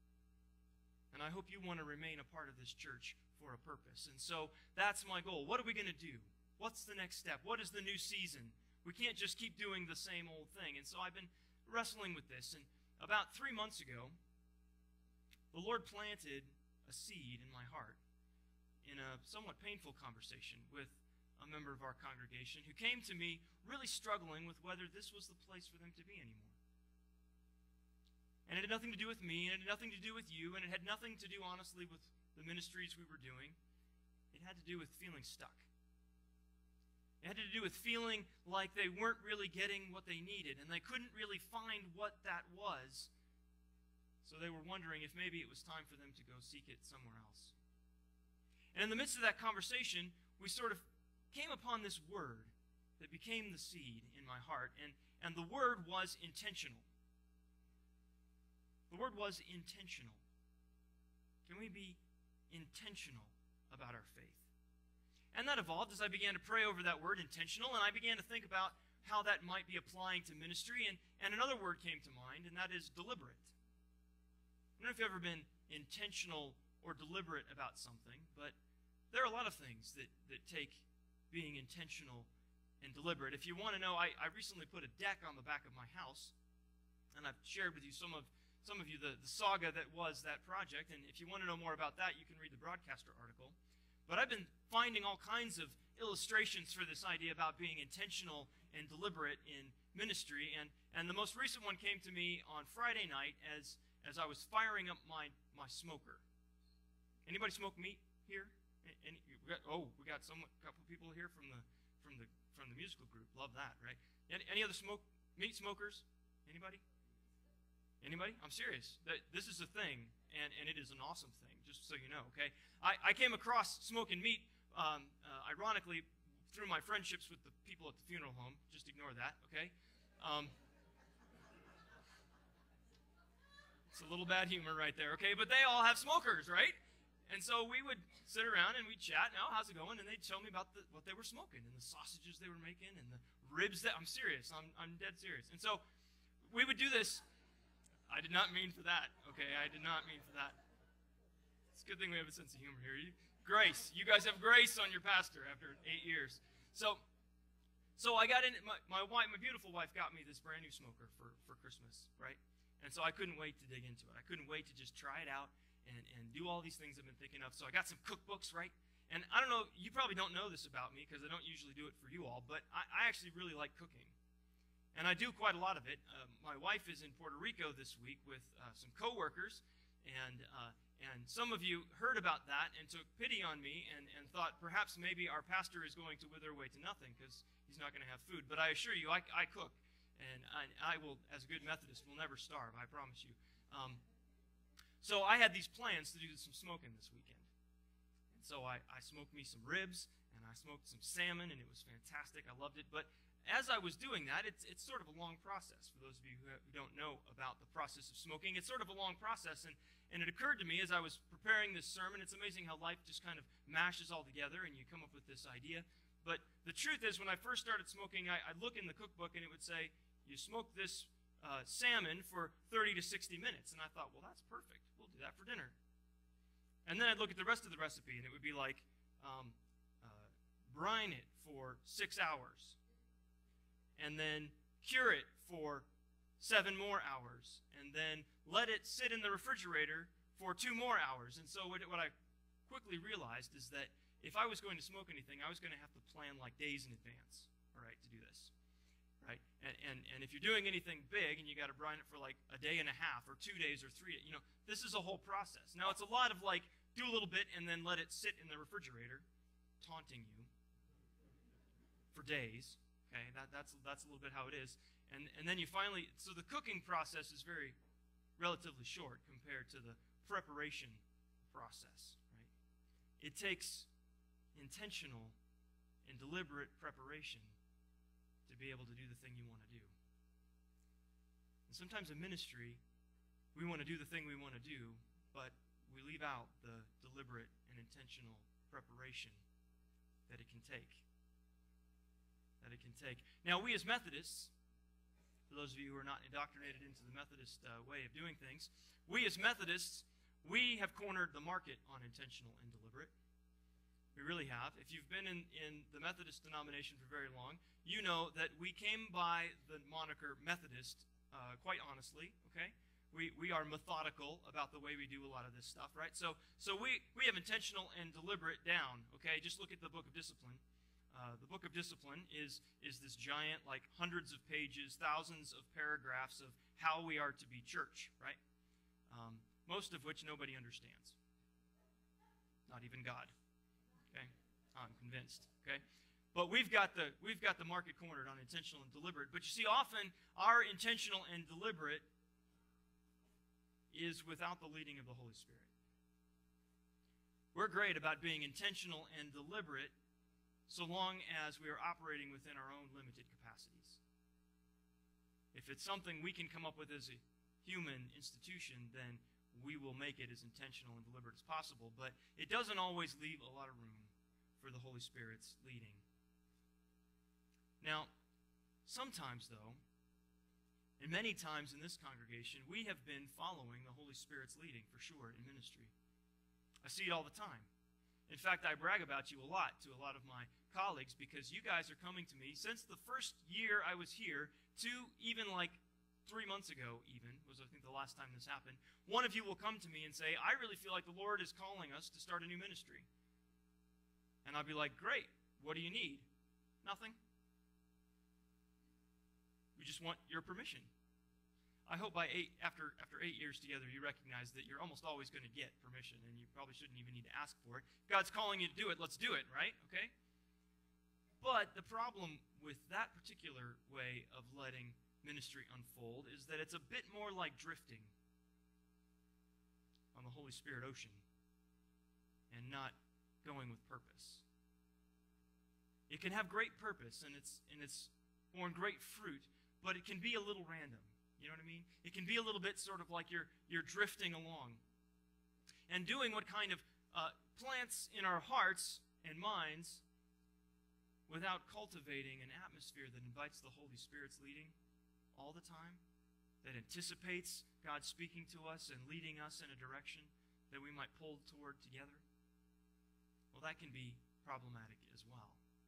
And I hope you want to remain a part of this church for a purpose. And so that's my goal. What are we going to do? What's the next step? What is the new season? We can't just keep doing the same old thing. And so I've been wrestling with this. And about 3 months ago, the Lord planted a seed in my heart in a somewhat painful conversation with a member of our congregation who came to me really struggling with whether this was the place for them to be anymore. And it had nothing to do with me, and it had nothing to do with you, and it had nothing to do, honestly, with the ministries we were doing. It had to do with feeling stuck. It had to do with feeling like they weren't really getting what they needed, and they couldn't really find what that was. So they were wondering if maybe it was time for them to go seek it somewhere else. And in the midst of that conversation, we sort of came upon this word that became the seed in my heart, and the word was intentional. The word was intentional. Can we be intentional about our faith? And that evolved as I began to pray over that word, intentional, and I began to think about how that might be applying to ministry, and another word came to mind, and that is deliberate. I don't know if you've ever been intentional or deliberate about something, but there are a lot of things that take being intentional and deliberate. If you want to know, I recently put a deck on the back of my house, and I've shared with you some of you the saga that was that project, and if you want to know more about that, you can read the Broadcaster article. But I've been finding all kinds of illustrations for this idea about being intentional and deliberate in ministry, and the most recent one came to me on Friday night as I was firing up my smoker. Anybody smoke meat here? We got a couple people here from the musical group. Love that, right? Any other meat smokers? Anybody? Anybody? I'm serious. This is a thing, and it is an awesome thing, just so you know, okay? I came across smoking meat, ironically, through my friendships with the people at the funeral home. Just ignore that, okay? It's a little bad humor right there, okay? But they all have smokers, right? And so we would sit around and we'd chat. Now, how's it going? And they'd tell me about what they were smoking and the sausages they were making and the ribs that... I'm serious. I'm dead serious. And so we would do this. I did not mean for that, okay? I did not mean for that. It's a good thing we have a sense of humor here. Grace. You guys have grace on your pastor after 8 years. So I got in. My wife, my beautiful wife, got me this brand new smoker for Christmas, right? And so I couldn't wait to dig into it. I couldn't wait to just try it out and do all these things I've been thinking of. So I got some cookbooks, right? And I don't know, you probably don't know this about me because I don't usually do it for you all, but I actually really like cooking. And I do quite a lot of it. My wife is in Puerto Rico this week with some coworkers, and some of you heard about that and took pity on me and thought perhaps maybe our pastor is going to wither away to nothing because he's not going to have food. But I assure you, I cook, and I will, as a good Methodist, will never starve, I promise you. So I had these plans to do some smoking this weekend. And so I smoked me some ribs, and I smoked some salmon, and it was fantastic. I loved it. But as I was doing that, it's sort of a long process. For those of you who don't know about the process of smoking, it's sort of a long process. And it occurred to me as I was preparing this sermon, it's amazing how life just kind of mashes all together and you come up with this idea. But the truth is, when I first started smoking, I'd look in the cookbook and it would say, you smoke this salmon for 30 to 60 minutes. And I thought, well, that's perfect. We'll do that for dinner. And then I'd look at the rest of the recipe and it would be like, brine it for 6 hours. And then cure it for 7 more hours. And then let it sit in the refrigerator for 2 more hours. And so what I quickly realized is that if I was going to smoke anything, I was going to have to plan like days in advance, all right, to do this. Right? And if you're doing anything big and you got to brine it for like a day and a half or 2 days or 3 days, this is a whole process. Now, it's a lot of like, do a little bit and then let it sit in the refrigerator, taunting you for days. Okay, that's a little bit how it is. And then you finally, so the cooking process is relatively short compared to the preparation process, right? It takes intentional and deliberate preparation to be able to do the thing you want to do. And sometimes in ministry, we want to do the thing we want to do, but we leave out the deliberate and intentional preparation that it can take. Now, we as Methodists, for those of you who are not indoctrinated into the Methodist way of doing things, we as Methodists, we have cornered the market on intentional and deliberate. We really have. If you've been in the Methodist denomination for very long, you know that we came by the moniker Methodist quite honestly, okay? We are methodical about the way we do a lot of this stuff, right? So we have intentional and deliberate down, okay? Just look at the Book of Discipline. The Book of Discipline is this giant, like hundreds of pages, thousands of paragraphs of how we are to be church, right? Most of which nobody understands. Not even God. Okay? I'm convinced. Okay? But we've got the market cornered on intentional and deliberate. But you see, often our intentional and deliberate is without the leading of the Holy Spirit. We're great about being intentional and deliberate so long as we are operating within our own limited capacities. If it's something we can come up with as a human institution, then we will make it as intentional and deliberate as possible. But it doesn't always leave a lot of room for the Holy Spirit's leading. Now, sometimes, though, and many times in this congregation, we have been following the Holy Spirit's leading, for sure, in ministry. I see it all the time. In fact, I brag about you a lot to a lot of my colleagues because you guys are coming to me since the first year I was here to even like 3 months ago even, was I think the last time this happened. One of you will come to me and say, I really feel like the Lord is calling us to start a new ministry. And I'll be like, great, what do you need? Nothing. We just want your permission. I hope after 8 years together, you recognize that you're almost always going to get permission, and you probably shouldn't even need to ask for it. If God's calling you to do it, let's do it, right? Okay? But the problem with that particular way of letting ministry unfold is that it's a bit more like drifting on the Holy Spirit ocean and not going with purpose. It can have great purpose, and it's borne great fruit, but it can be a little random. You know what I mean? It can be a little bit sort of like you're drifting along and doing what kind of plants in our hearts and minds without cultivating an atmosphere that invites the Holy Spirit's leading all the time, that anticipates God speaking to us and leading us in a direction that we might pull toward together. Well, that can be problematic as well.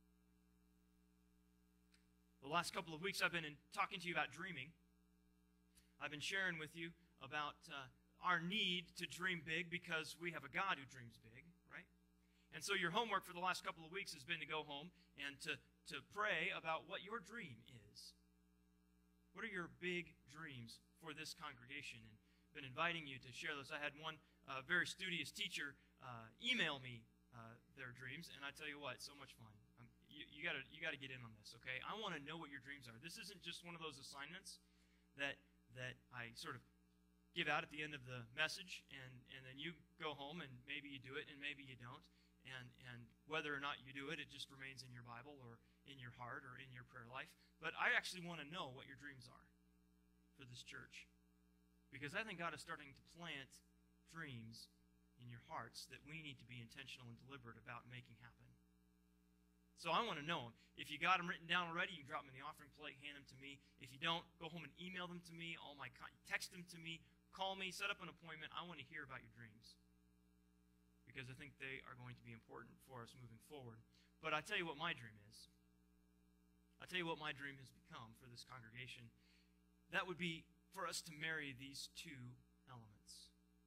The last couple of weeks I've been talking to you about dreaming. I've been sharing with you about our need to dream big because we have a God who dreams big, right? And so your homework for the last couple of weeks has been to go home and to pray about what your dream is. What are your big dreams for this congregation? And I've been inviting you to share those. I had one very studious teacher email me their dreams, and I tell you what, so much fun. You got to get in on this, okay? I want to know what your dreams are. This isn't just one of those assignments that I sort of give out at the end of the message, and then you go home and maybe you do it and maybe you don't. And whether or not you do it, it just remains in your Bible or in your heart or in your prayer life. But I actually want to know what your dreams are for this church. Because I think God is starting to plant dreams in your hearts that we need to be intentional and deliberate about making happen. So I want to know them. If you got them written down already, you can drop them in the offering plate, hand them to me. If you don't, go home and email them to me. Text them to me, call me, set up an appointment. I want to hear about your dreams, because I think they are going to be important for us moving forward. But I tell you what my dream is. I tell you what my dream has become for this congregation. That would be for us to marry these two elements.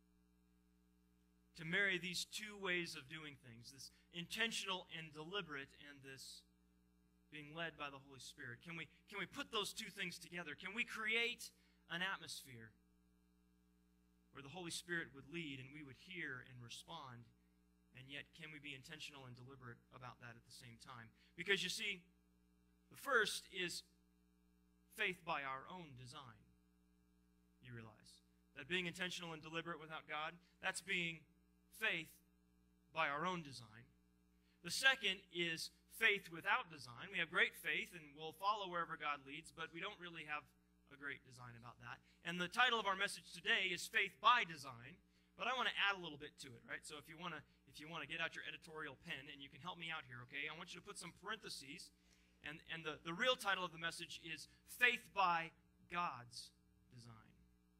To marry these two ways of doing things, this intentional and deliberate, and this being led by the Holy Spirit. Can we put those two things together? Can we create an atmosphere where the Holy Spirit would lead and we would hear and respond, and yet can we be intentional and deliberate about that at the same time? Because you see, the first is faith by our own design. You realize that being intentional and deliberate without God, that's being faith by our own design. The second is faith without design. We have great faith and we'll follow wherever God leads, but we don't really have a great design about that. And the title of our message today is Faith by Design, but I want to add a little bit to it, right? So if you want to get out your editorial pen, and you can help me out here, okay? I want you to put some parentheses, and the real title of the message is Faith by God's Design.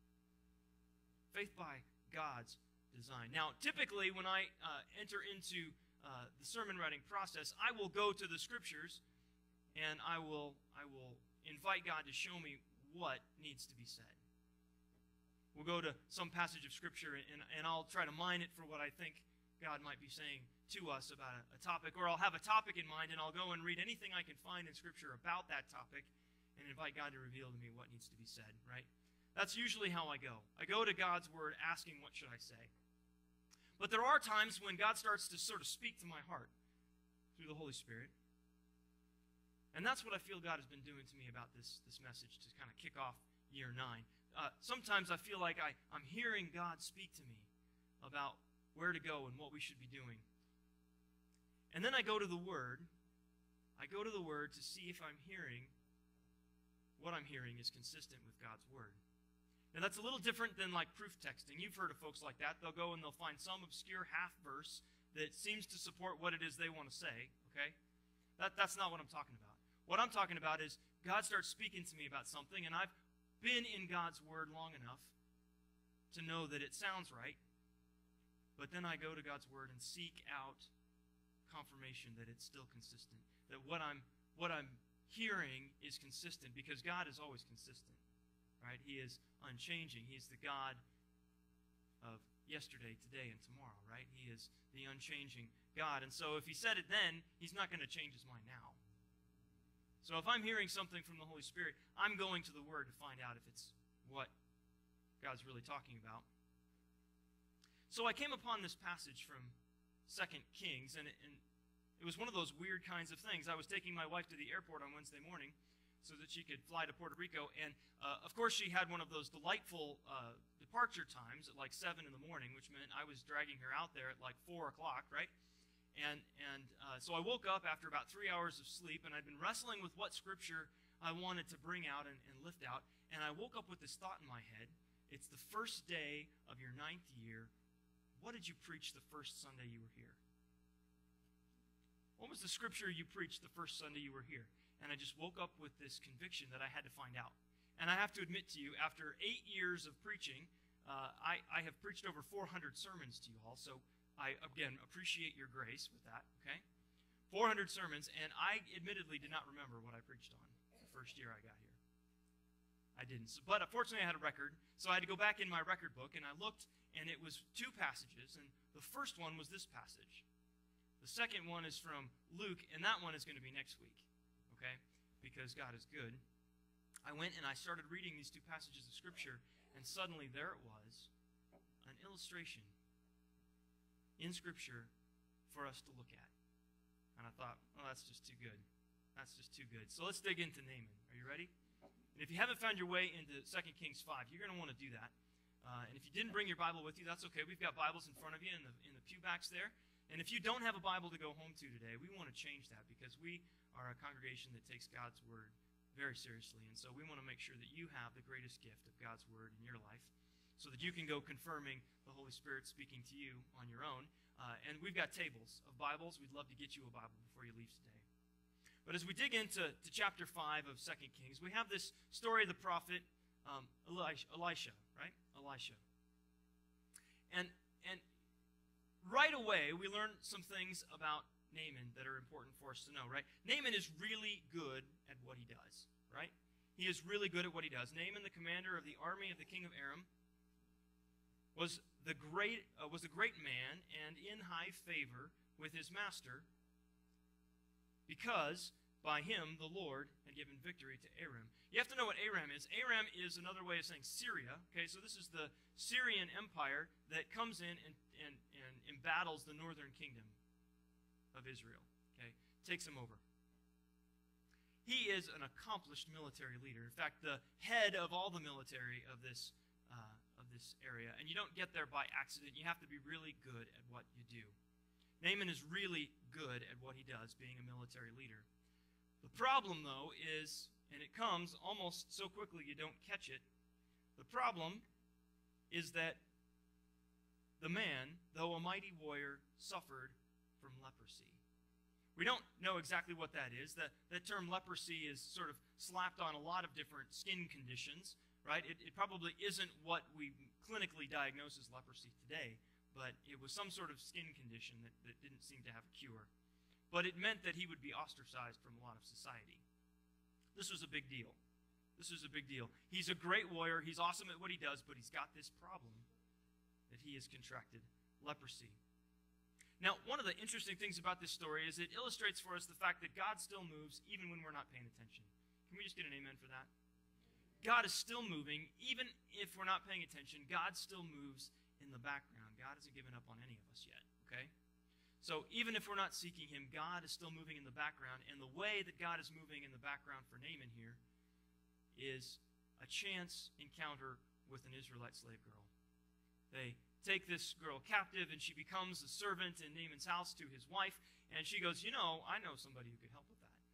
Faith by God's design. Now, typically when I enter into the sermon writing process, I will go to the Scriptures, and I will invite God to show me what needs to be said. We'll go to some passage of Scripture, and I'll try to mine it for what I think God might be saying to us about a topic, or I'll have a topic in mind, and I'll go and read anything I can find in Scripture about that topic and invite God to reveal to me what needs to be said, right? That's usually how I go. I go to God's Word asking, what should I say? But there are times when God starts to sort of speak to my heart through the Holy Spirit. And that's what I feel God has been doing to me about this message to kind of kick off year 9. Sometimes I feel like I'm hearing God speak to me about where to go and what we should be doing. And then I go to the Word. I go to the Word to see if I'm hearing what I'm hearing is consistent with God's Word. Now that's a little different than like proof texting. You've heard of folks like that. They'll go and they'll find some obscure half verse that seems to support what it is they want to say, okay? That's not what I'm talking about. What I'm talking about is God starts speaking to me about something, and I've been in God's Word long enough to know that it sounds right, but then I go to God's Word and seek out confirmation that it's still consistent, that what I'm hearing is consistent, because God is always consistent, right? He is unchanging. He's the God of yesterday, today, and tomorrow, right? He is the unchanging God. And so if He said it then, He's not going to change His mind now. So if I'm hearing something from the Holy Spirit, I'm going to the Word to find out if it's what God's really talking about. So I came upon this passage from 2 Kings, and it was one of those weird kinds of things. I was taking my wife to the airport on Wednesday morning so that she could fly to Puerto Rico, and of course she had one of those delightful departure times at like 7 in the morning, which meant I was dragging her out there at like 4 o'clock, right? And so I woke up after about 3 hours of sleep, and I'd been wrestling with what Scripture I wanted to bring out and lift out, and I woke up with this thought in my head. It's the first day of your 9th year. What did you preach the first Sunday you were here? What was the Scripture you preached the first Sunday you were here? And I just woke up with this conviction that I had to find out. And I have to admit to you, after 8 years of preaching, I have preached over 400 sermons to you all, so I, again, appreciate your grace with that, okay? 400 sermons, and I admittedly did not remember what I preached on the first year I got here. I didn't. But fortunately, I had a record, so I had to go back in my record book, and I looked, and it was 2 passages, and the first one was this passage. The second one is from Luke, and that one is going to be next week, okay? Because God is good. I went and I started reading these 2 passages of Scripture, and suddenly there it was, an illustration in Scripture for us to look at. And I thought, oh, that's just too good. That's just too good. So let's dig into Naaman. Are you ready? And if you haven't found your way into 2 Kings 5, you're going to want to do that. And if you didn't bring your Bible with you, that's okay. We've got Bibles in front of you in the pew backs there. And if you don't have a Bible to go home to today, we want to change that because we are a congregation that takes God's Word very seriously. And so we want to make sure that you have the greatest gift of God's Word in your life so that you can go confirming the Holy Spirit speaking to you on your own. And we've got tables of Bibles. We'd love to get you a Bible before you leave today. But as we dig into chapter 5 of 2 Kings, we have this story of the prophet Elisha, right? Elisha. And right away, we learn some things about Naaman that are important for us to know, right? Naaman is really good at what he does, right? He is really good at what he does. Naaman, the commander of the army of the king of Aram, was a great man and in high favor with his master because by him the Lord had given victory to Aram. You have to know what Aram is. Aram is another way of saying Syria. Okay, so this is the Syrian Empire that comes in and embattles the northern kingdom of Israel. Okay, takes them over. He is an accomplished military leader. In fact, the head of all the military of this area. And you don't get there by accident. You have to be really good at what you do. Naaman is really good at what he does, being a military leader. The problem, though, is, and it comes almost so quickly you don't catch it, the problem is that the man, though a mighty warrior, suffered from leprosy. We don't know exactly what that is. The term leprosy is sort of slapped on a lot of different skin conditions, right? It probably isn't what we clinically diagnose as leprosy today, but it was some sort of skin condition that didn't seem to have a cure. But it meant that he would be ostracized from a lot of society. This was a big deal. This was a big deal. He's a great warrior. He's awesome at what he does, but he's got this problem that he has contracted leprosy. Now, one of the interesting things about this story is it illustrates for us the fact that God still moves even when we're not paying attention. Can we just get an amen for that? God is still moving even if we're not paying attention. God still moves in the background. God hasn't given up on any of us yet, okay? So even if we're not seeking him, God is still moving in the background. And the way that God is moving in the background for Naaman here is a chance encounter with an Israelite slave girl. They take this girl captive, and she becomes a servant in Naaman's house to his wife. And she goes, you know, I know somebody who could help with that.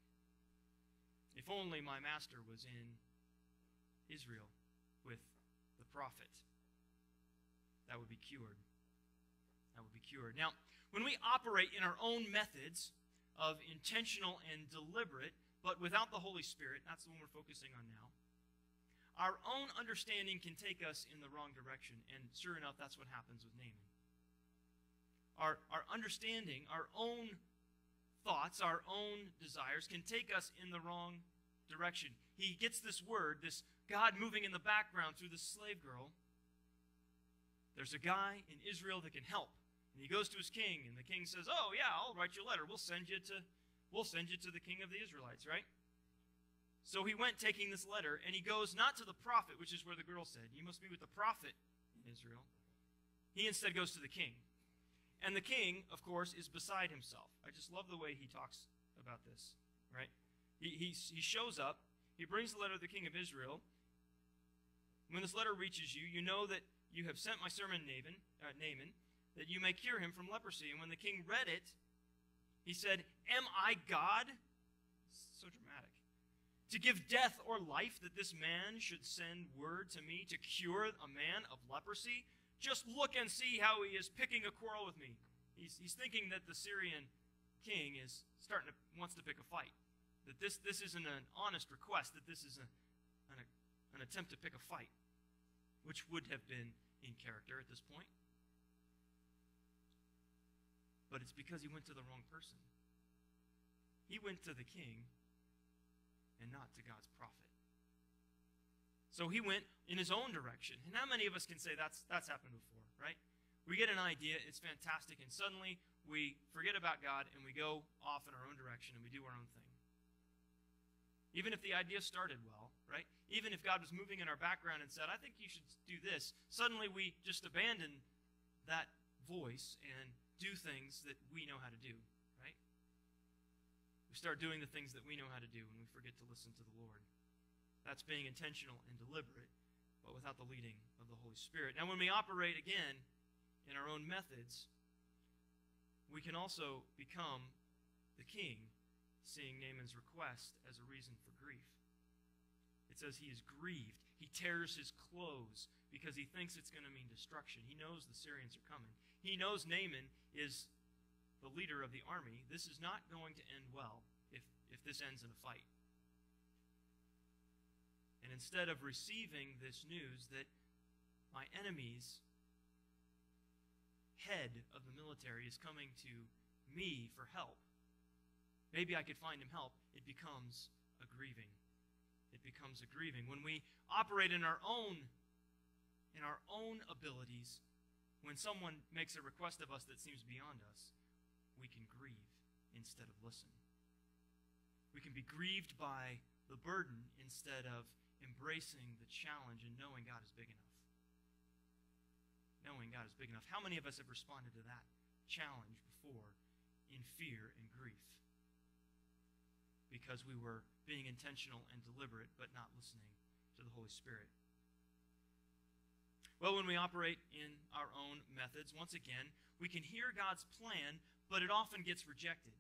If only my master was in Israel with the prophet. That would be cured. That would be cured. Now, when we operate in our own methods of intentional and deliberate, but without the Holy Spirit, that's the one we're focusing on now, our own understanding can take us in the wrong direction. And sure enough, that's what happens with Naaman. Our understanding, our own thoughts, our own desires can take us in the wrong direction. He gets this word, this God moving in the background through this slave girl. There's a guy in Israel that can help. And he goes to his king, and the king says, oh, yeah, I'll write you a letter. We'll send you to the king of the Israelites, right? So he went taking this letter, and he goes not to the prophet, which is where the girl said, you must be with the prophet in Israel. He instead goes to the king. And the king, of course, is beside himself. I just love the way he talks about this, right? He shows up. He brings the letter to the king of Israel. When this letter reaches you, you know that you have sent my servant Naaman, that you may cure him from leprosy. And when the king read it, he said, am I God? So dramatic. To give death or life that this man should send word to me to cure a man of leprosy? Just look and see how he is picking a quarrel with me. He's thinking that the Syrian king is wants to pick a fight. That this isn't an honest request, that this is an attempt to pick a fight, which would have been in character at this point. But it's because he went to the wrong person. He went to the king and not to God's prophet. So he went in his own direction. And how many of us can say that's happened before, right? We get an idea, it's fantastic, and suddenly we forget about God and we go off in our own direction and we do our own thing. Even if the idea started well, right? Even if God was moving in our background and said, I think you should do this, suddenly we just abandon that voice and do things that we know how to do, right? We start doing the things that we know how to do and we forget to listen to the Lord. That's being intentional and deliberate, but without the leading of the Holy Spirit. Now, when we operate, again, in our own methods, we can also become the king, seeing Naaman's request as a reason for grief. It says he is grieved. He tears his clothes because he thinks it's going to mean destruction. He knows the Syrians are coming. He knows Naaman is the leader of the army. This is not going to end well if this ends in a fight. And instead of receiving this news that my enemy's head of the military is coming to me for help, maybe I could find him help, it becomes a grieving. It becomes a grieving. When we operate in our own abilities, when someone makes a request of us that seems beyond us, we can grieve instead of listen. We can be grieved by the burden instead of embracing the challenge and knowing God is big enough. Knowing God is big enough. How many of us have responded to that challenge before in fear and grief? Because we were being intentional and deliberate, but not listening to the Holy Spirit. Well, when we operate in our own methods, once again, we can hear God's plan, but it often gets rejected.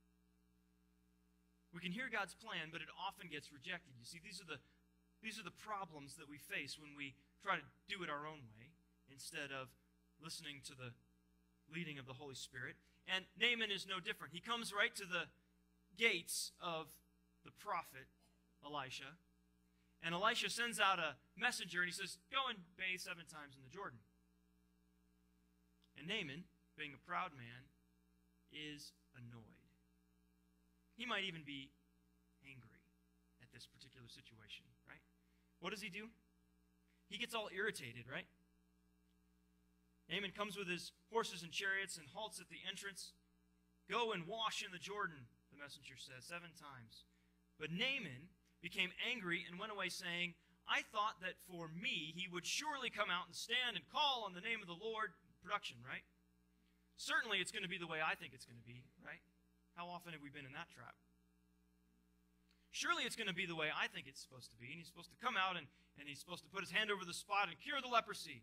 We can hear God's plan, but it often gets rejected. You see, these are the problems that we face when we try to do it our own way instead of listening to the leading of the Holy Spirit. And Naaman is no different. He comes right to the gates of the prophet Elisha, and Elisha sends out a messenger and he says, go and bathe 7 times in the Jordan. And Naaman, being a proud man, is annoyed. He might even be angry at this particular situation, right? What does he do? He gets all irritated, right? Naaman comes with his horses and chariots and halts at the entrance. Go and wash in the Jordan, the messenger says, 7 times. But Naaman became angry and went away saying, I thought that for me he would surely come out and stand and call on the name of the Lord. Production, right? Certainly it's going to be the way I think it's going to be, right? How often have we been in that trap? Surely it's going to be the way I think it's supposed to be, and he's supposed to come out and he's supposed to put his hand over the spot and cure the leprosy.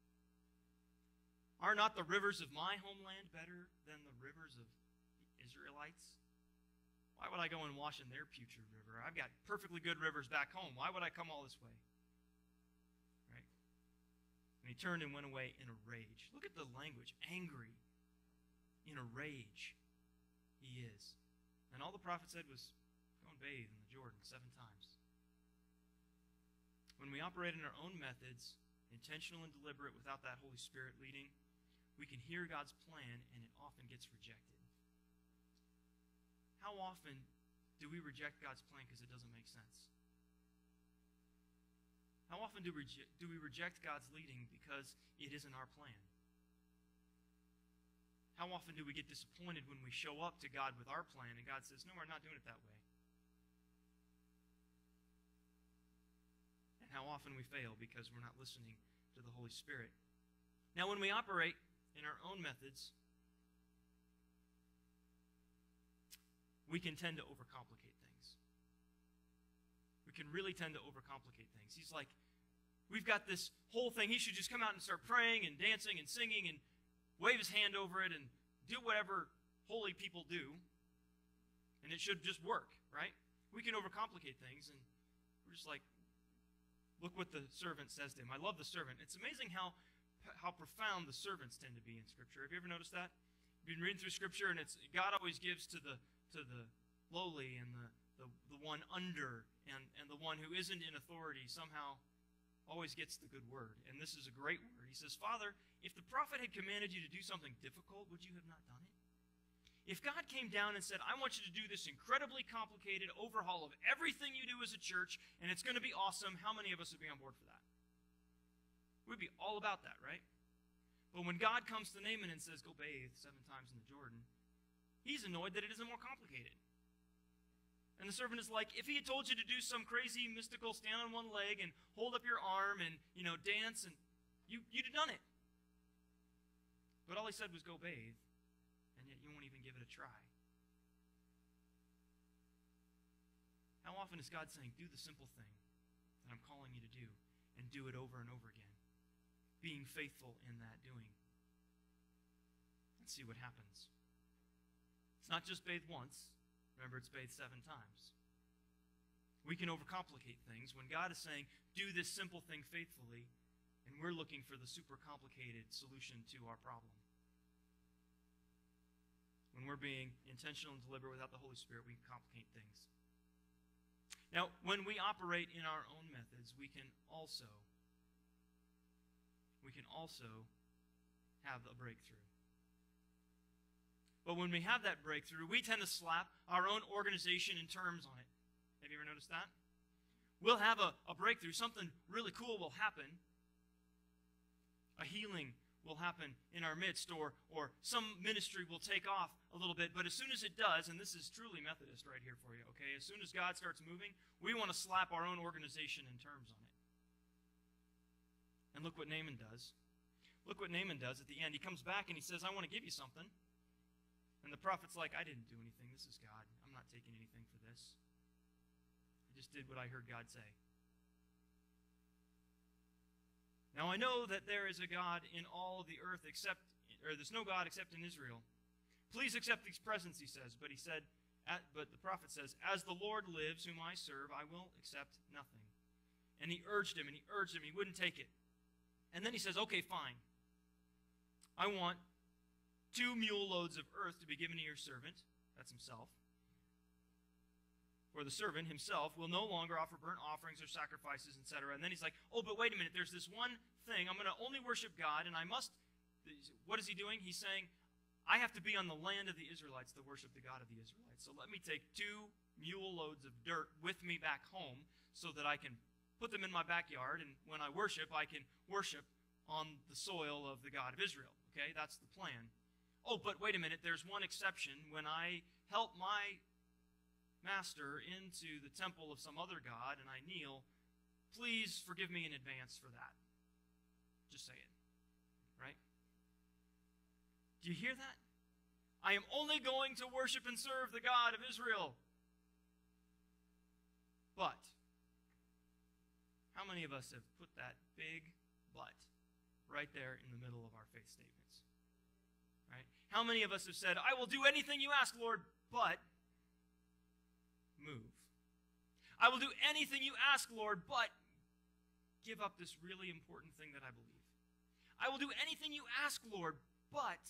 Are not the rivers of my homeland better than the rivers of the Israelites? Why would I go and wash in their putrid river? I've got perfectly good rivers back home. Why would I come all this way? Right? And he turned and went away in a rage. Look at the language. Angry. In a rage. He is. And all the prophet said was, go and bathe in the Jordan 7 times. When we operate in our own methods, intentional and deliberate without that Holy Spirit leading, we can hear God's plan and it often gets rejected. How often do we reject God's plan because it doesn't make sense? How often do we reject God's leading because it isn't our plan? How often do we get disappointed when we show up to God with our plan and God says, no, we're not doing it that way? And how often we fail because we're not listening to the Holy Spirit. Now, when we operate in our own methods, we can tend to overcomplicate things. We can really tend to overcomplicate things. He's like, we've got this whole thing. He should just come out and start praying and dancing and singing and wave his hand over it and do whatever holy people do, and it should just work, right? We can overcomplicate things, and we're just like, look what the servant says to him. I love the servant. It's amazing how profound the servants tend to be in Scripture. Have you ever noticed that? You've been reading through Scripture, and it's God always gives to the lowly and the one under and the one who isn't in authority somehow always gets the good word. And this is a great word. He says, Father, if the prophet had commanded you to do something difficult, would you have not done it? If God came down and said, I want you to do this incredibly complicated overhaul of everything you do as a church, and it's going to be awesome, how many of us would be on board for that? We'd be all about that, right? But when God comes to Naaman and says, go bathe 7 times in the Jordan, he's annoyed that it isn't more complicated. And the servant is like, if he had told you to do some crazy mystical stand on one leg and hold up your arm and, dance, and you'd have done it. But all he said was go bathe, and yet you won't even give it a try. How often is God saying, do the simple thing that I'm calling you to do, and do it over and over again, being faithful in that doing? Let's see what happens. not just bathe once. Remember, it's bathed 7 times. We can overcomplicate things when God is saying, do this simple thing faithfully, and we're looking for the super complicated solution to our problem. When we're being intentional and deliberate without the Holy Spirit, we can complicate things. Now, when we operate in our own methods, we can also have a breakthrough. But when we have that breakthrough, we tend to slap our own organization and terms on it. Have you ever noticed that? We'll have a breakthrough. Something really cool will happen. A healing will happen in our midst, or some ministry will take off a little bit. But as soon as it does, and this is truly Methodist right here for you, okay? As soon as God starts moving, we want to slap our own organization and terms on it. And look what Naaman does. Look what Naaman does at the end. He comes back and he says, I want to give you something. And the prophet's like, I didn't do anything. This is God. I'm not taking anything for this. I just did what I heard God say. Now I know that there is a God in all the earth there's no God except in Israel. Please accept these presents, he says. But the prophet says, as the Lord lives, whom I serve, I will accept nothing. And he urged him, he wouldn't take it. And then he says, okay, fine. I want 2 mule loads of earth to be given to your servant. That's himself. For the servant himself will no longer offer burnt offerings or sacrifices, etc. And then he's like, oh, but wait a minute. There's this one thing. I'm going to only worship God, and I must. What is he doing? He's saying, I have to be on the land of the Israelites to worship the God of the Israelites. So let me take 2 mule loads of dirt with me back home so that I can put them in my backyard, and when I worship, I can worship on the soil of the God of Israel. Okay, that's the plan. Oh, but wait a minute. There's one exception. When I help my master into the temple of some other god and I kneel, please forgive me in advance for that. Just say it. Right? Do you hear that? I am only going to worship and serve the God of Israel. But how many of us have put that big but right there in the middle of our faith statements? Right? How many of us have said, I will do anything you ask, Lord, but move. I will do anything you ask, Lord, but give up this really important thing that I believe. I will do anything you ask, Lord, but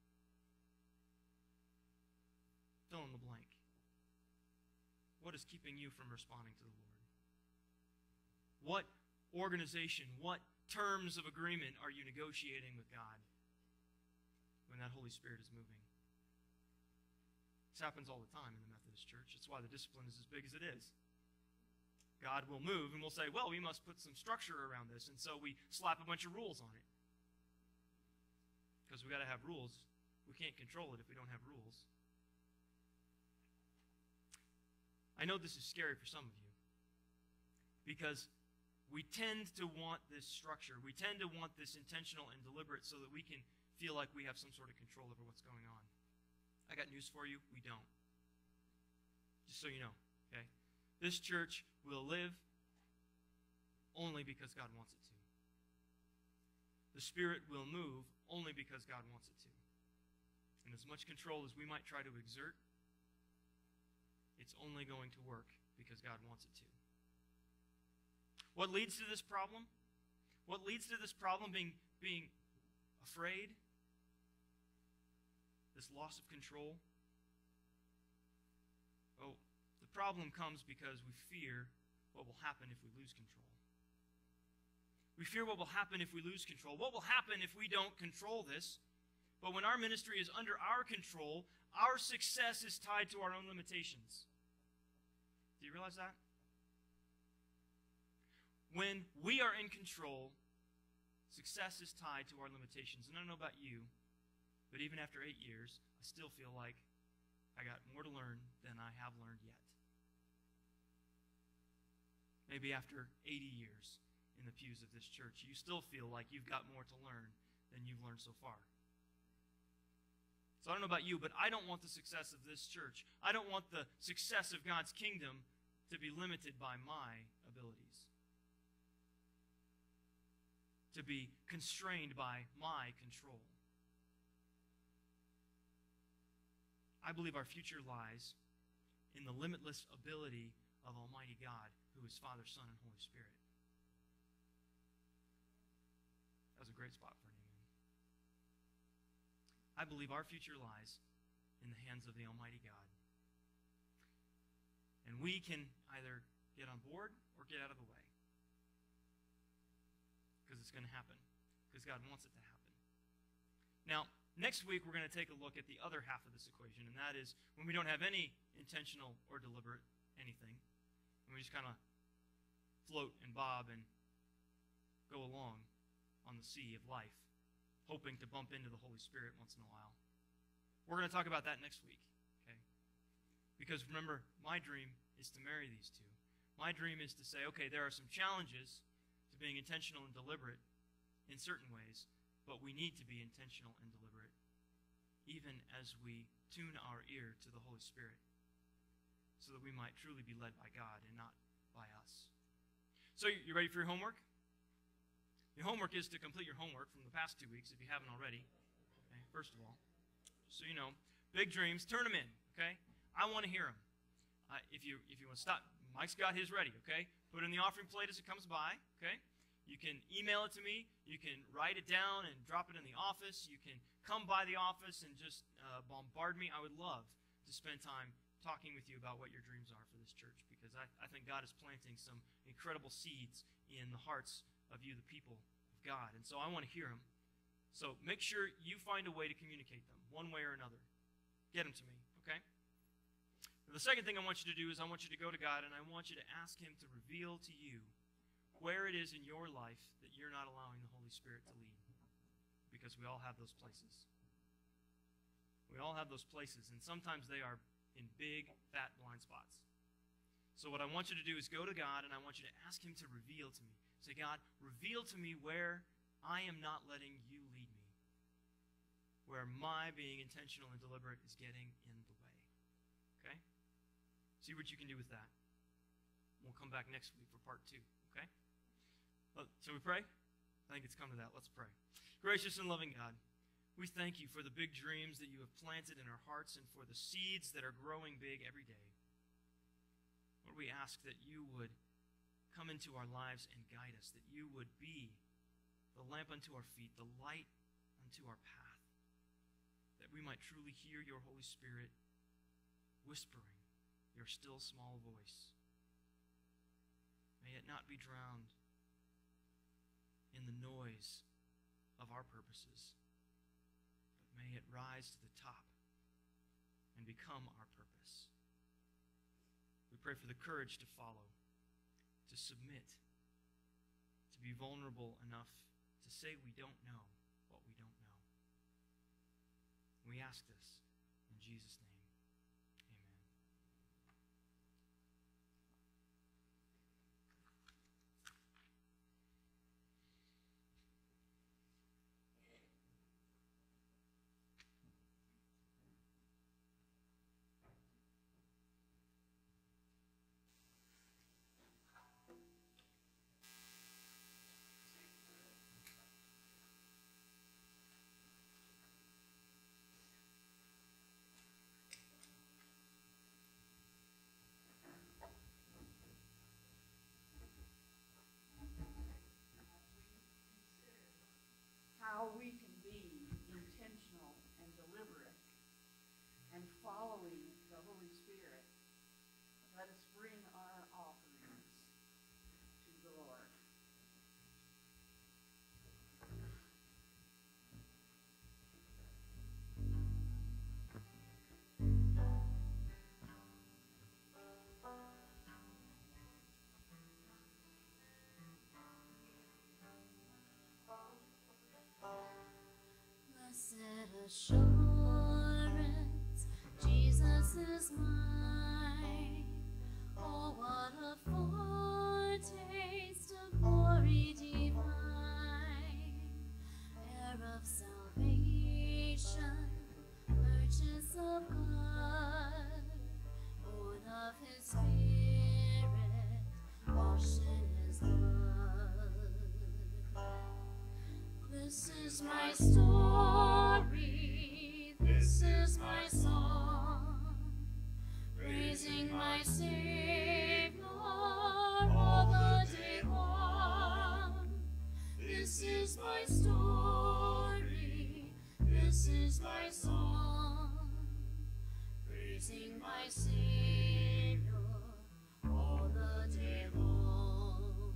fill in the blank. What is keeping you from responding to the Lord? What organization, what terms of agreement are you negotiating with God when that Holy Spirit is moving? This happens all the time in the Methodist Church. That's why the discipline is as big as it is. God will move, and we'll say, well, we must put some structure around this, and so we slap a bunch of rules on it. Because we've got to have rules. We can't control it if we don't have rules. I know this is scary for some of you, because we tend to want this structure. We tend to want this intentional and deliberate so that we can feel like we have some sort of control over what's going on. I got news for you. We don't. Just so you know, okay? This church will live only because God wants it to. The Spirit will move only because God wants it to. And as much control as we might try to exert, it's only going to work because God wants it to. What leads to this problem? What leads to this problem being afraid? This loss of control? Oh, the problem comes because we fear what will happen if we lose control. We fear what will happen if we lose control. What will happen if we don't control this? But when our ministry is under our control, our success is tied to our own limitations. Do you realize that? When we are in control, success is tied to our limitations. And I don't know about you, but even after 8 years, I still feel like I got more to learn than I have learned yet. Maybe after 80 years in the pews of this church, you still feel like you've got more to learn than you've learned so far. So I don't know about you, but I don't want the success of this church. I don't want the success of God's kingdom to be limited by my abilities, to be constrained by my control. I believe our future lies in the limitless ability of Almighty God, who is Father, Son, and Holy Spirit. That was a great spot for an amen. I believe our future lies in the hands of the Almighty God. And we can either get on board or get out of the way. Because it's going to happen. Because God wants it to happen. Now, next week we're going to take a look at the other half of this equation, and that is when we don't have any intentional or deliberate anything, and we just kind of float and bob and go along on the sea of life, hoping to bump into the Holy Spirit once in a while. We're going to talk about that next week, okay? Because remember, my dream is to marry these two. My dream is to say, okay, there are some challenges to being intentional and deliberate in certain ways, but we need to be intentional and deliberate, even as we tune our ear to the Holy Spirit, so that we might truly be led by God and not by us. So, you ready for your homework? Your homework is to complete your homework from the past 2 weeks, if you haven't already. Okay, first of all, so you know, big dreams, turn them in, okay? I want to hear them. If you want to stop, Mike's got his ready, okay? Put it in the offering plate as it comes by, okay? You can email it to me. You can write it down and drop it in the office. You can come by the office and just bombard me. I would love to spend time talking with you about what your dreams are for this church, because I think God is planting some incredible seeds in the hearts of you, the people of God. And so I want to hear them. So make sure you find a way to communicate them, one way or another. Get them to me, okay? Now, the second thing I want you to do is I want you to go to God and I want you to ask Him to reveal to you where it is in your life that you're not allowing the Holy Spirit to lead. Because we all have those places. We all have those places, and sometimes they are in big, fat blind spots. So what I want you to do is go to God, and I want you to ask Him to reveal to me. Say, God, reveal to me where I am not letting you lead me. Where my being intentional and deliberate is getting in the way. Okay? See what you can do with that. We'll come back next week for part 2. Okay? Shall we pray? I think it's come to that. Let's pray. Gracious and loving God, we thank you for the big dreams that you have planted in our hearts and for the seeds that are growing big every day. Lord, we ask that you would come into our lives and guide us, that you would be the lamp unto our feet, the light unto our path, that we might truly hear your Holy Spirit whispering your still small voice. May it not be drowned in the noise of our purposes, but may it rise to the top and become our purpose. We pray for the courage to follow, to submit, to be vulnerable enough to say we don't know what we don't know. We ask this in Jesus' name. How we can be intentional and deliberate and following the Holy Spirit, let us bring our offerings to the Lord. Blessed assurance, Jesus is mine. Oh, what a foretaste of glory divine, heir of salvation, purchase of God, born of His Spirit, washed in His blood. This is my story, this is my song. is my song, praising my Savior all the day long.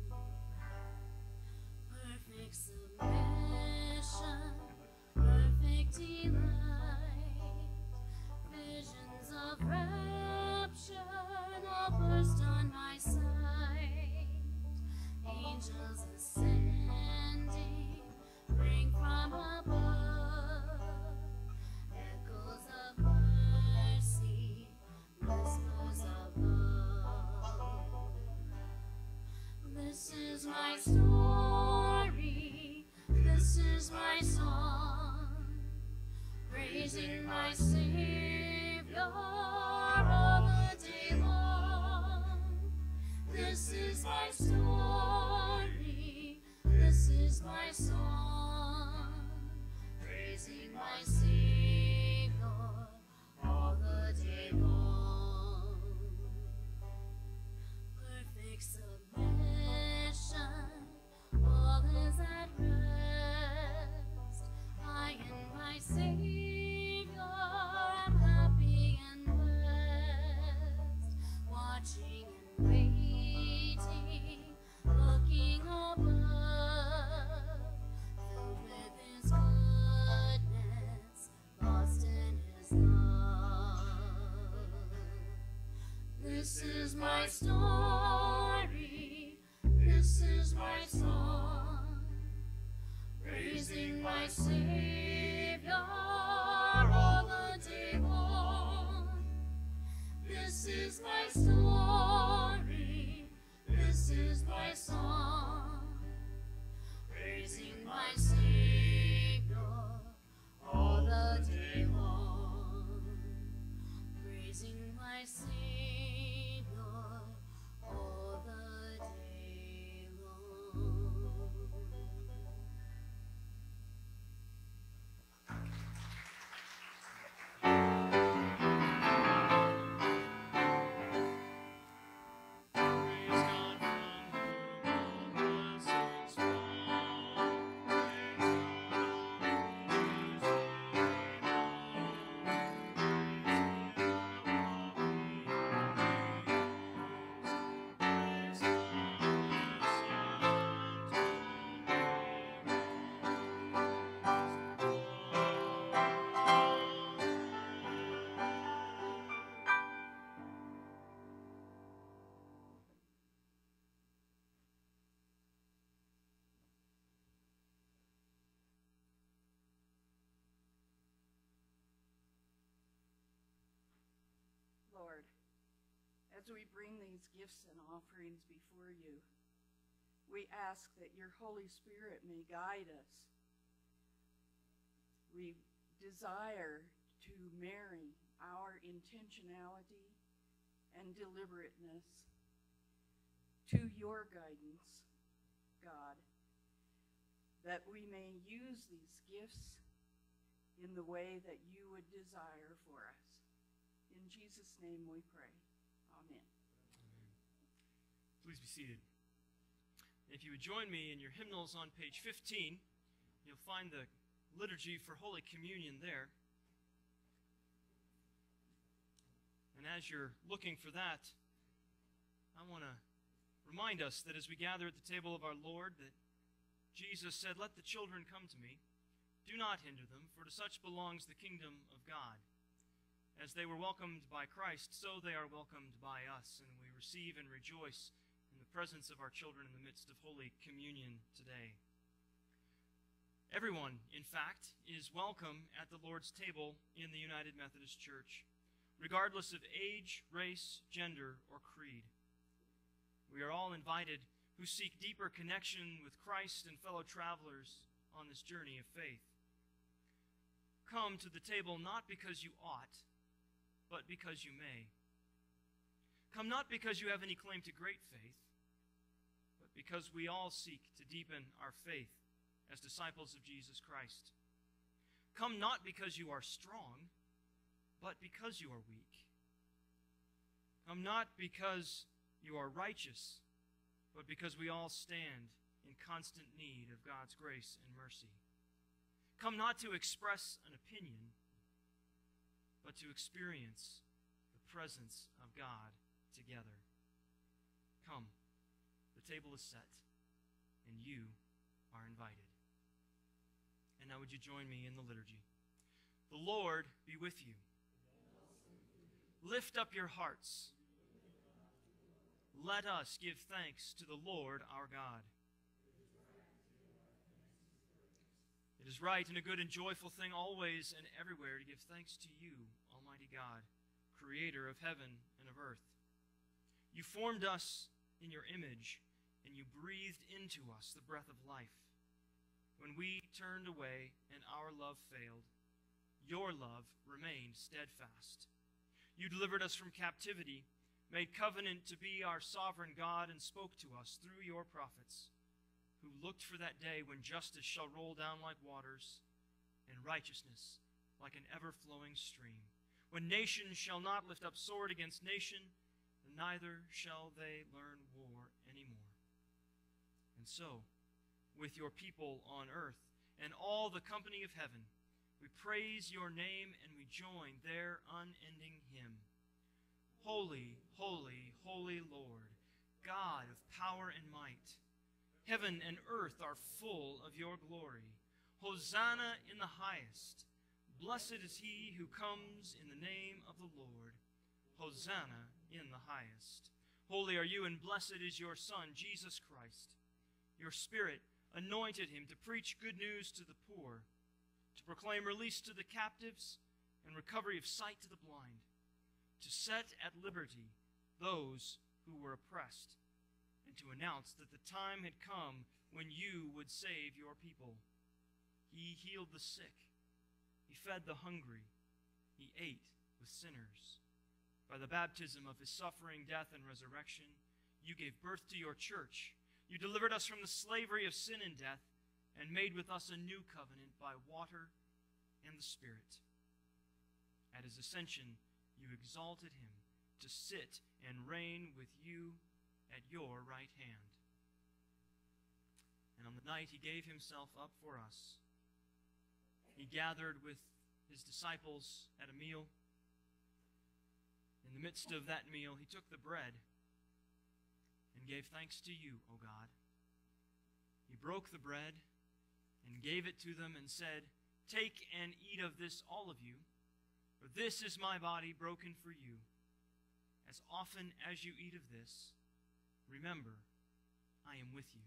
Perfect submission, perfect delight, visions of rapture all burst on my sight. Angels ascending, ring from above, echoes of mercy, whispers of love. This is my story, this is my song, praising my Savior all the day long. This is my story, this is my song, praising my Savior all the day long. Perfect submission, all is at rest. I and my Savior am happy and blessed, watching and waiting, looking above, filled with His goodness, lost in His love. This is my story, this is my song, praising my Savior all the day long. This is my story, this is my song, praising my Savior all the day long. Praising my Savior all the day long. Lord, as we bring these gifts and offerings before you, we ask that your Holy Spirit may guide us. We desire to marry our intentionality and deliberateness to your guidance, God, that we may use these gifts in the way that you would desire for us. In Jesus' name we pray. Amen. Please be seated. If you would join me in your hymnals on page 15, you'll find the liturgy for Holy Communion there. And as you're looking for that, I want to remind us that as we gather at the table of our Lord, that Jesus said, "Let the children come to me. Do not hinder them, for to such belongs the kingdom of God." As they were welcomed by Christ, so they are welcomed by us, and we receive and rejoice in the presence of our children in the midst of Holy Communion today. Everyone, in fact, is welcome at the Lord's table in the United Methodist Church, regardless of age, race, gender, or creed. We are all invited who seek deeper connection with Christ and fellow travelers on this journey of faith. Come to the table not because you ought, but because you may. Come not because you have any claim to great faith, but because we all seek to deepen our faith as disciples of Jesus Christ. Come not because you are strong, but because you are weak. Come not because you are righteous, but because we all stand in constant need of God's grace and mercy. Come not to express an opinion, but to experience the presence of God together. Come, the table is set, and you are invited. And now would you join me in the liturgy? The Lord be with you. Lift up your hearts. Let us give thanks to the Lord our God. It is right and a good and joyful thing always and everywhere to give thanks to you, Almighty God, Creator of heaven and of earth. You formed us in your image, and you breathed into us the breath of life. When we turned away and our love failed, your love remained steadfast. You delivered us from captivity, made covenant to be our sovereign God, and spoke to us through your prophets, who looked for that day when justice shall roll down like waters, and righteousness like an ever-flowing stream, when nation shall not lift up sword against nation, and neither shall they learn war anymore. And so, with your people on earth and all the company of heaven, we praise your name and we join their unending hymn. Holy, holy, holy Lord, God of power and might, heaven and earth are full of your glory. Hosanna in the highest. Blessed is he who comes in the name of the Lord. Hosanna in the highest. Holy are you, and blessed is your Son, Jesus Christ. Your Spirit anointed him to preach good news to the poor, to proclaim release to the captives and recovery of sight to the blind, to set at liberty those who were oppressed, and to announce that the time had come when you would save your people. He healed the sick. He fed the hungry. He ate with sinners. By the baptism of his suffering, death, and resurrection, you gave birth to your church. You delivered us from the slavery of sin and death, and made with us a new covenant by water and the Spirit. At his ascension, you exalted him to sit and reign with you at your right hand. And on the night he gave himself up for us, he gathered with his disciples at a meal. In the midst of that meal, he took the bread and gave thanks to you, O God. He broke the bread and gave it to them and said, "Take and eat of this, all of you, for this is my body broken for you. As often as you eat of this, remember, I am with you."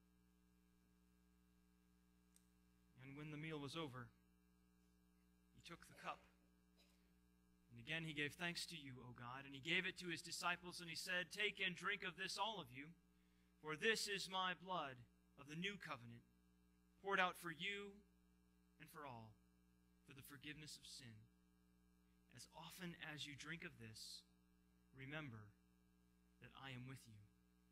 And when the meal was over, he took the cup. And again he gave thanks to you, O God, and he gave it to his disciples, and he said, "Take and drink of this, all of you, for this is my blood of the new covenant, poured out for you and for all, for the forgiveness of sin. As often as you drink of this, remember that I am with you."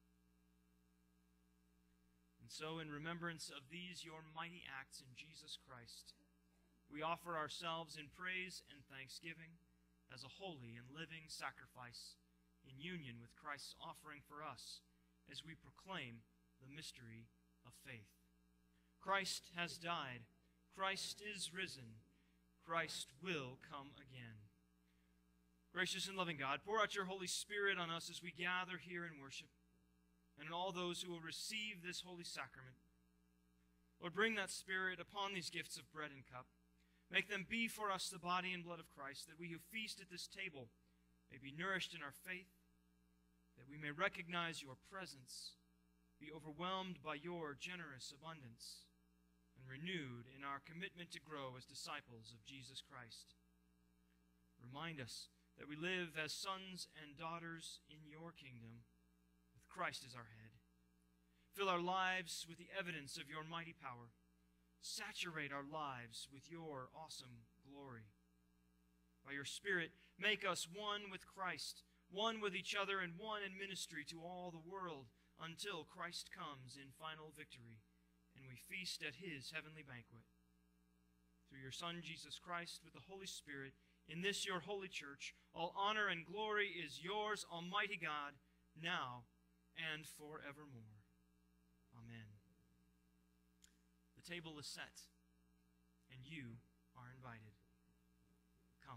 And so, in remembrance of these your mighty acts in Jesus Christ, we offer ourselves in praise and thanksgiving as a holy and living sacrifice in union with Christ's offering for us as we proclaim the mystery of faith. Christ has died. Christ is risen. Christ will come again. Gracious and loving God, pour out your Holy Spirit on us as we gather here in worship, and on all those who will receive this holy sacrament. Lord, bring that Spirit upon these gifts of bread and cup. Make them be for us the body and blood of Christ, that we who feast at this table may be nourished in our faith, that we may recognize your presence, be overwhelmed by your generous abundance, and renewed in our commitment to grow as disciples of Jesus Christ. Remind us that we live as sons and daughters in your kingdom, with Christ as our head. Fill our lives with the evidence of your mighty power. Saturate our lives with your awesome glory. By your Spirit, make us one with Christ, one with each other, and one in ministry to all the world, until Christ comes in final victory, and we feast at his heavenly banquet. Through your Son, Jesus Christ, with the Holy Spirit, in this your holy church, all honor and glory is yours, Almighty God, now and forevermore. Amen. The table is set, and and you are invited. Come.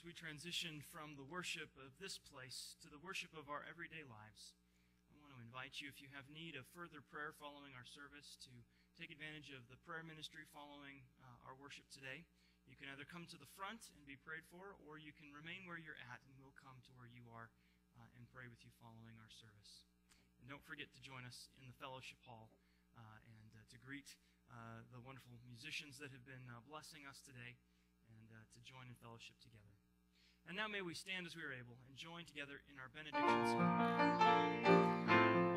we transition from the worship of this place to the worship of our everyday lives, I want to invite you, if you have need of further prayer following our service, to take advantage of the prayer ministry following our worship today. You can either come to the front and be prayed for, or you can remain where you're at, and we'll come to where you are and pray with you following our service. And don't forget to join us in the fellowship hall and to greet the wonderful musicians that have been blessing us today, and to join in fellowship together. And now may we stand as we are able and join together in our benediction song.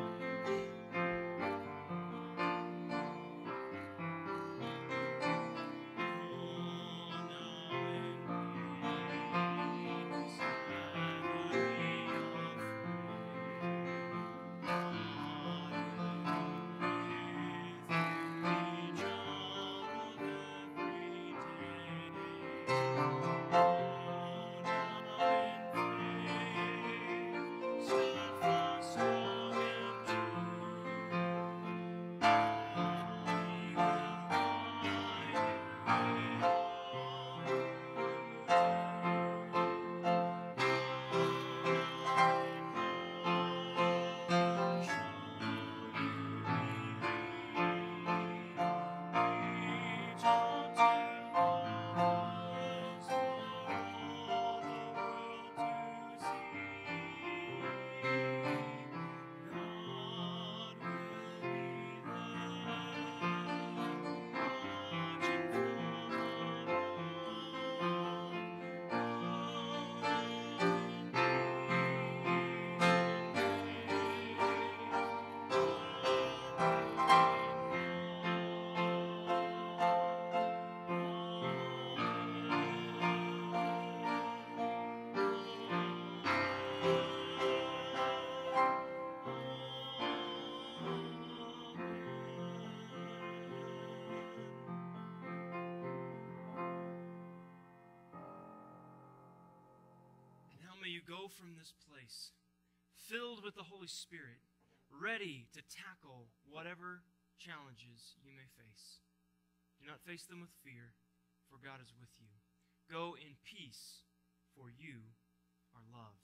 May you go from this place filled with the Holy Spirit, ready to tackle whatever challenges you may face. Do not face them with fear, for God is with you. Go in peace, for you are loved.